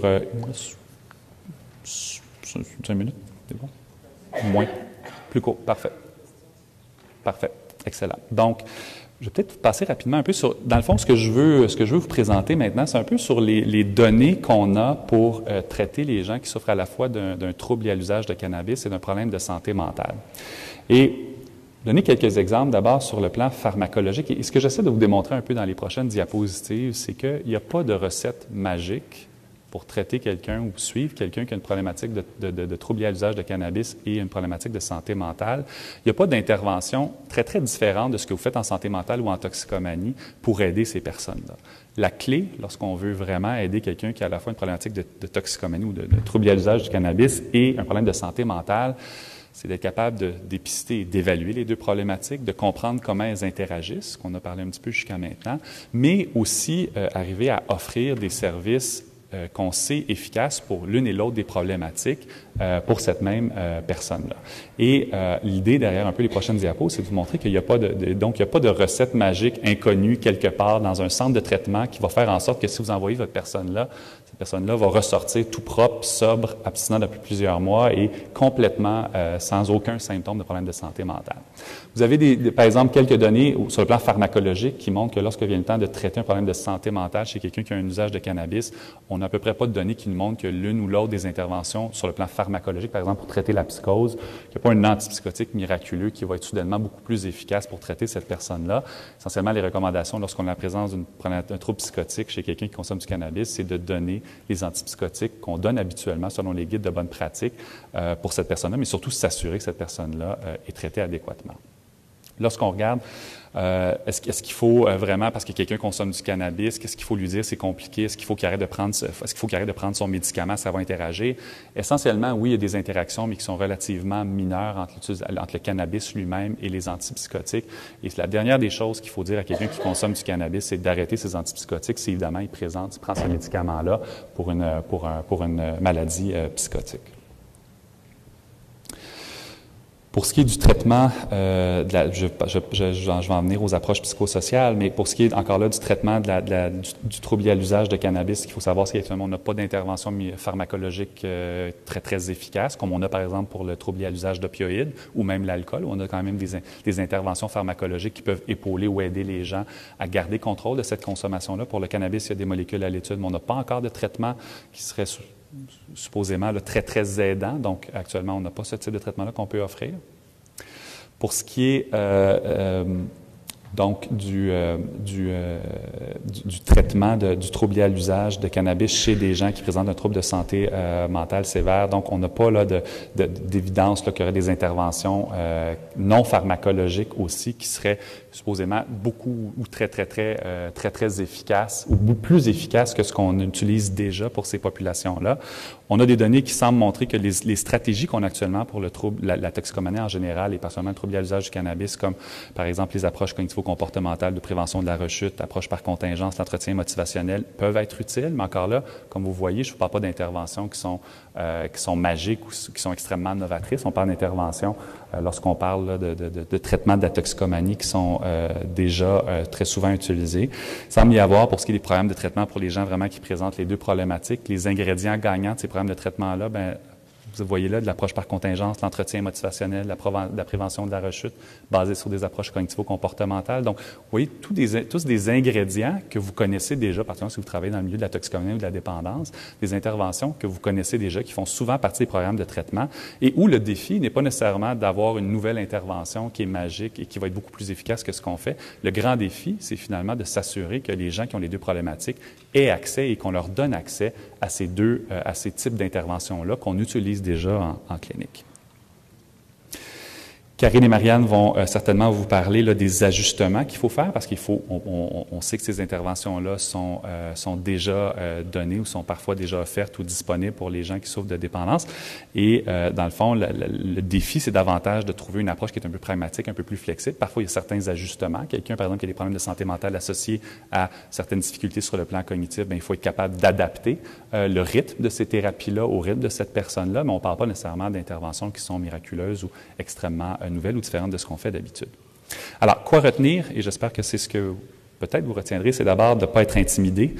5 minutes, c'est bon? Moins. Plus court. Parfait. Parfait. Excellent. Donc, je vais peut-être passer rapidement un peu sur, dans le fond, ce que je veux vous présenter maintenant, c'est un peu sur les données qu'on a pour traiter les gens qui souffrent à la fois d'un trouble lié à l'usage de cannabis et d'un problème de santé mentale. Et donner quelques exemples d'abord sur le plan pharmacologique. Et ce que j'essaie de vous démontrer un peu dans les prochaines diapositives, c'est qu'il n'y a pas de recette magique pour traiter quelqu'un ou suivre quelqu'un qui a une problématique de trouble lié à l'usage de cannabis et une problématique de santé mentale. Il n'y a pas d'intervention très, très différente de ce que vous faites en santé mentale ou en toxicomanie pour aider ces personnes-là. La clé, lorsqu'on veut vraiment aider quelqu'un qui a à la fois une problématique de toxicomanie ou de trouble lié à l'usage du cannabis et un problème de santé mentale, c'est d'être capable de dépister et d'évaluer les deux problématiques, de comprendre comment elles interagissent, qu'on a parlé un petit peu jusqu'à maintenant, mais aussi arriver à offrir des services qu'on sait efficaces pour l'une et l'autre des problématiques pour cette même personne-là. Et l'idée derrière un peu les prochaines diapos, c'est de vous montrer qu'il n'y a pas donc il n'y a pas de recette magique inconnue quelque part dans un centre de traitement qui va faire en sorte que si vous envoyez votre personne-là, cette personne-là va ressortir tout propre, sobre, abstinent depuis plusieurs mois et complètement sans aucun symptôme de problème de santé mentale. Vous avez par exemple quelques données sur le plan pharmacologique qui montrent que lorsque vient le temps de traiter un problème de santé mentale chez quelqu'un qui a un usage de cannabis, on n'a à peu près pas de données qui nous montrent que l'une ou l'autre des interventions sur le plan pharmacologique, par exemple pour traiter la psychose, qu'il n'y a pas un antipsychotique miraculeux qui va être soudainement beaucoup plus efficace pour traiter cette personne-là. Essentiellement, les recommandations lorsqu'on a la présence d'un trouble psychotique chez quelqu'un qui consomme du cannabis, c'est de donner les antipsychotiques qu'on donne habituellement selon les guides de bonne pratique pour cette personne-là, mais surtout s'assurer que cette personne-là est traitée adéquatement. Lorsqu'on regarde, est-ce qu'il faut vraiment, parce que quelqu'un consomme du cannabis, qu'est-ce qu'il faut lui dire, c'est compliqué, est-ce qu'il faut qu'il arrête de prendre son médicament, ça va interagir? Essentiellement, oui, il y a des interactions, mais qui sont relativement mineures entre le cannabis lui-même et les antipsychotiques. Et la dernière des choses qu'il faut dire à quelqu'un qui consomme du cannabis, c'est d'arrêter ses antipsychotiques si évidemment il prend ce médicament-là pour une maladie psychotique. Pour ce qui est du traitement, je vais en venir aux approches psychosociales, mais pour ce qui est encore là du traitement du trouble lié à l'usage de cannabis, ce qu'il faut savoir, c'est qu'actuellement, on n'a pas d'intervention pharmacologique très, très efficace, comme on a par exemple pour le trouble lié à l'usage d'opioïdes ou même l'alcool, où on a quand même des interventions pharmacologiques qui peuvent épauler ou aider les gens à garder contrôle de cette consommation-là. Pour le cannabis, il y a des molécules à l'étude, mais on n'a pas encore de traitement qui serait supposément là, très, très aidant. Donc, actuellement, on n'a pas ce type de traitement-là qu'on peut offrir. Pour ce qui est donc du traitement du trouble lié à l'usage de cannabis chez des gens qui présentent un trouble de santé mentale sévère. Donc, on n'a pas là d'évidence qu'il y aurait des interventions non pharmacologiques aussi qui seraient supposément beaucoup ou très efficaces ou plus efficaces que ce qu'on utilise déjà pour ces populations-là. On a des données qui semblent montrer que les stratégies qu'on a actuellement pour le trouble, la toxicomanie en général et particulièrement le trouble lié à l'usage du cannabis, comme par exemple les approches cognitivo-comportementales de prévention de la rechute, approches par contingence, l'entretien motivationnel, peuvent être utiles, mais encore là, comme vous voyez, je ne vous parle pas d'interventions qui sont magiques ou qui sont extrêmement novatrices. On parle d'interventions lorsqu'on parle là, de traitement de la toxicomanie qui sont déjà très souvent utilisés. Il semble y avoir, pour ce qui est des programmes de traitement pour les gens vraiment qui présentent les deux problématiques, les ingrédients gagnants de ces programmes de traitement-là, vous voyez là de l'approche par contingence, l'entretien motivationnel, la prévention de la rechute, basée sur des approches cognitivo-comportementales. Donc, vous voyez, tous des ingrédients que vous connaissez déjà, particulièrement si vous travaillez dans le milieu de la toxicomanie ou de la dépendance, des interventions que vous connaissez déjà, qui font souvent partie des programmes de traitement, et où le défi n'est pas nécessairement d'avoir une nouvelle intervention qui est magique et qui va être beaucoup plus efficace que ce qu'on fait. Le grand défi, c'est finalement de s'assurer que les gens qui ont les deux problématiques aient accès et qu'on leur donne accès à ces types d'interventions-là qu'on utilise déjà en clinique. Karine et Marianne vont certainement vous parler là, des ajustements qu'il faut faire parce on sait que ces interventions-là sont déjà données ou sont parfois déjà offertes ou disponibles pour les gens qui souffrent de dépendance. Et dans le fond, le défi, c'est davantage de trouver une approche qui est un peu pragmatique, un peu plus flexible. Parfois, il y a certains ajustements. Quelqu'un, par exemple, qui a des problèmes de santé mentale associés à certaines difficultés sur le plan cognitif, il faut être capable d'adapter le rythme de ces thérapies-là au rythme de cette personne-là, mais on ne parle pas nécessairement d'interventions qui sont miraculeuses ou extrêmement nouvelles ou différentes de ce qu'on fait d'habitude. Alors, quoi retenir? Et j'espère que c'est ce que peut-être vous retiendrez, c'est d'abord de ne pas être intimidé.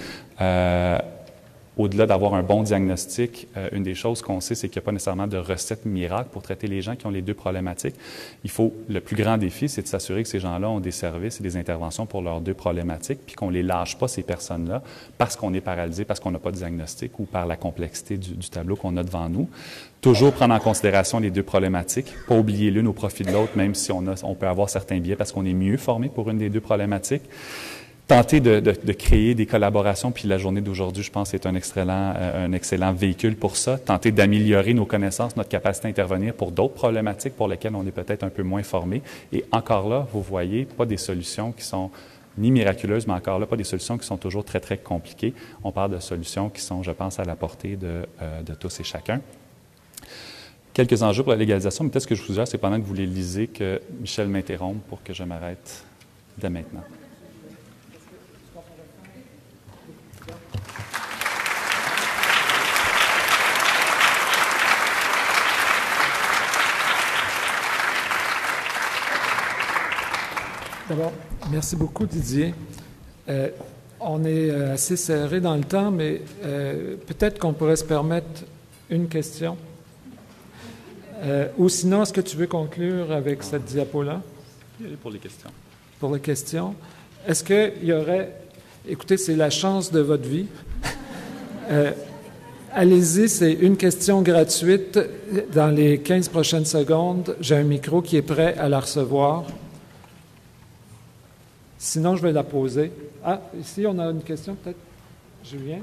Au-delà d'avoir un bon diagnostic, une des choses qu'on sait, c'est qu'il n'y a pas nécessairement de recette miracle pour traiter les gens qui ont les deux problématiques. Le plus grand défi, c'est de s'assurer que ces gens-là ont des services et des interventions pour leurs deux problématiques, puis qu'on ne les lâche pas, ces personnes-là, parce qu'on est paralysé, parce qu'on n'a pas de diagnostic ou par la complexité du tableau qu'on a devant nous. Toujours prendre en considération les deux problématiques, pas oublier l'une au profit de l'autre, même si on peut avoir certains biais parce qu'on est mieux formé pour une des deux problématiques. Tenter de créer des collaborations, puis la journée d'aujourd'hui, je pense, est un excellent véhicule pour ça. Tenter d'améliorer nos connaissances, notre capacité à intervenir pour d'autres problématiques pour lesquelles on est peut-être un peu moins formé. Et encore là, vous voyez, pas des solutions qui sont ni miraculeuses, mais encore là, pas des solutions qui sont toujours très, très compliquées. On parle de solutions qui sont, je pense, à la portée de tous et chacun. Quelques enjeux pour la légalisation, mais peut-être ce que je vous suggère, c'est pendant que vous les lisez que Michel m'interrompe pour que je m'arrête dès maintenant. D'abord, merci beaucoup Didier. On est assez serré dans le temps, mais peut-être qu'on pourrait se permettre une question. Ou sinon, est-ce que tu veux conclure avec cette diapo-là? Pour les questions. Pour les questions. Est-ce qu'il y aurait... Écoutez, c'est la chance de votre vie. Allez-y, c'est une question gratuite. Dans les 15 prochaines secondes, j'ai un micro qui est prêt à la recevoir. Sinon, je vais la poser. Ah, ici, on a une question, peut-être. Julien?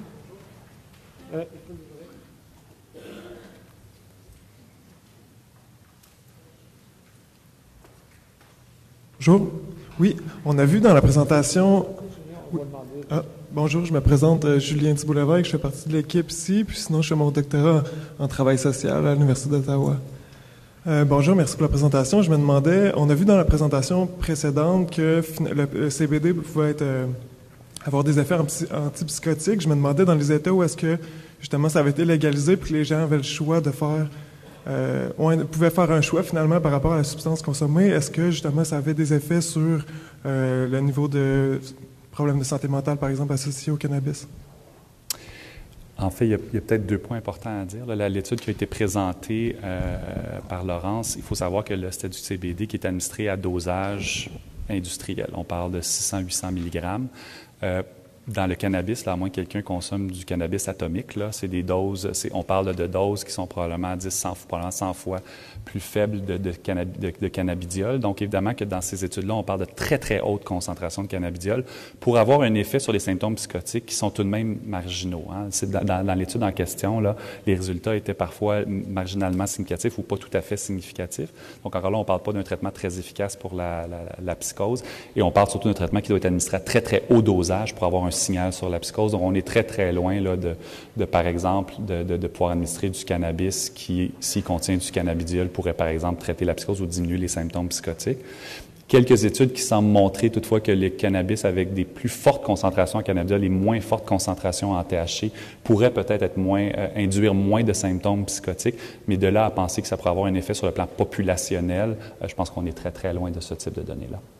Bonjour. Oui, on a vu dans la présentation... bonjour, je me présente Julien Thibault-Lévesque, je fais partie de l'équipe ici, puis sinon je fais mon doctorat en travail social à l'Université d'Ottawa. Bonjour, merci pour la présentation. Je me demandais, on a vu dans la présentation précédente que le CBD pouvait avoir des effets antipsychotiques. Je me demandais dans les États où est-ce que justement ça avait été légalisé puis que les gens avaient le choix de faire... pouvaient faire un choix finalement par rapport à la substance consommée. Est-ce que justement ça avait des effets sur le niveau de problèmes de santé mentale, par exemple, associés au cannabis? En fait, il y a peut-être 2 points importants à dire. L'étude qui a été présentée par Laurence, il faut savoir que le statut du CBD qui est administré à dosage industriel. On parle de 600-800 mg. Dans le cannabis, là, à moins que quelqu'un consomme du cannabis atomique, là, c'est des doses, on parle de doses qui sont probablement 100 fois plus faibles de cannabidiol. Donc, évidemment que dans ces études-là, on parle de très, très haute concentration de cannabidiol pour avoir un effet sur les symptômes psychotiques qui sont tout de même marginaux. Hein. C'est dans l'étude en question, là, les résultats étaient parfois marginalement significatifs ou pas tout à fait significatifs. Donc, encore là, on ne parle pas d'un traitement très efficace pour la psychose et on parle surtout d'un traitement qui doit être administré à très, très haut dosage pour avoir un signal sur la psychose. Donc, on est très, très loin là, par exemple, de pouvoir administrer du cannabis qui, s'il contient du cannabidiol, pourrait, par exemple, traiter la psychose ou diminuer les symptômes psychotiques. Quelques études qui semblent montrer toutefois que les cannabis avec des plus fortes concentrations en cannabidiol et moins fortes concentrations en THC pourraient peut-être induire moins de symptômes psychotiques, mais de là à penser que ça pourrait avoir un effet sur le plan populationnel, je pense qu'on est très, très loin de ce type de données-là.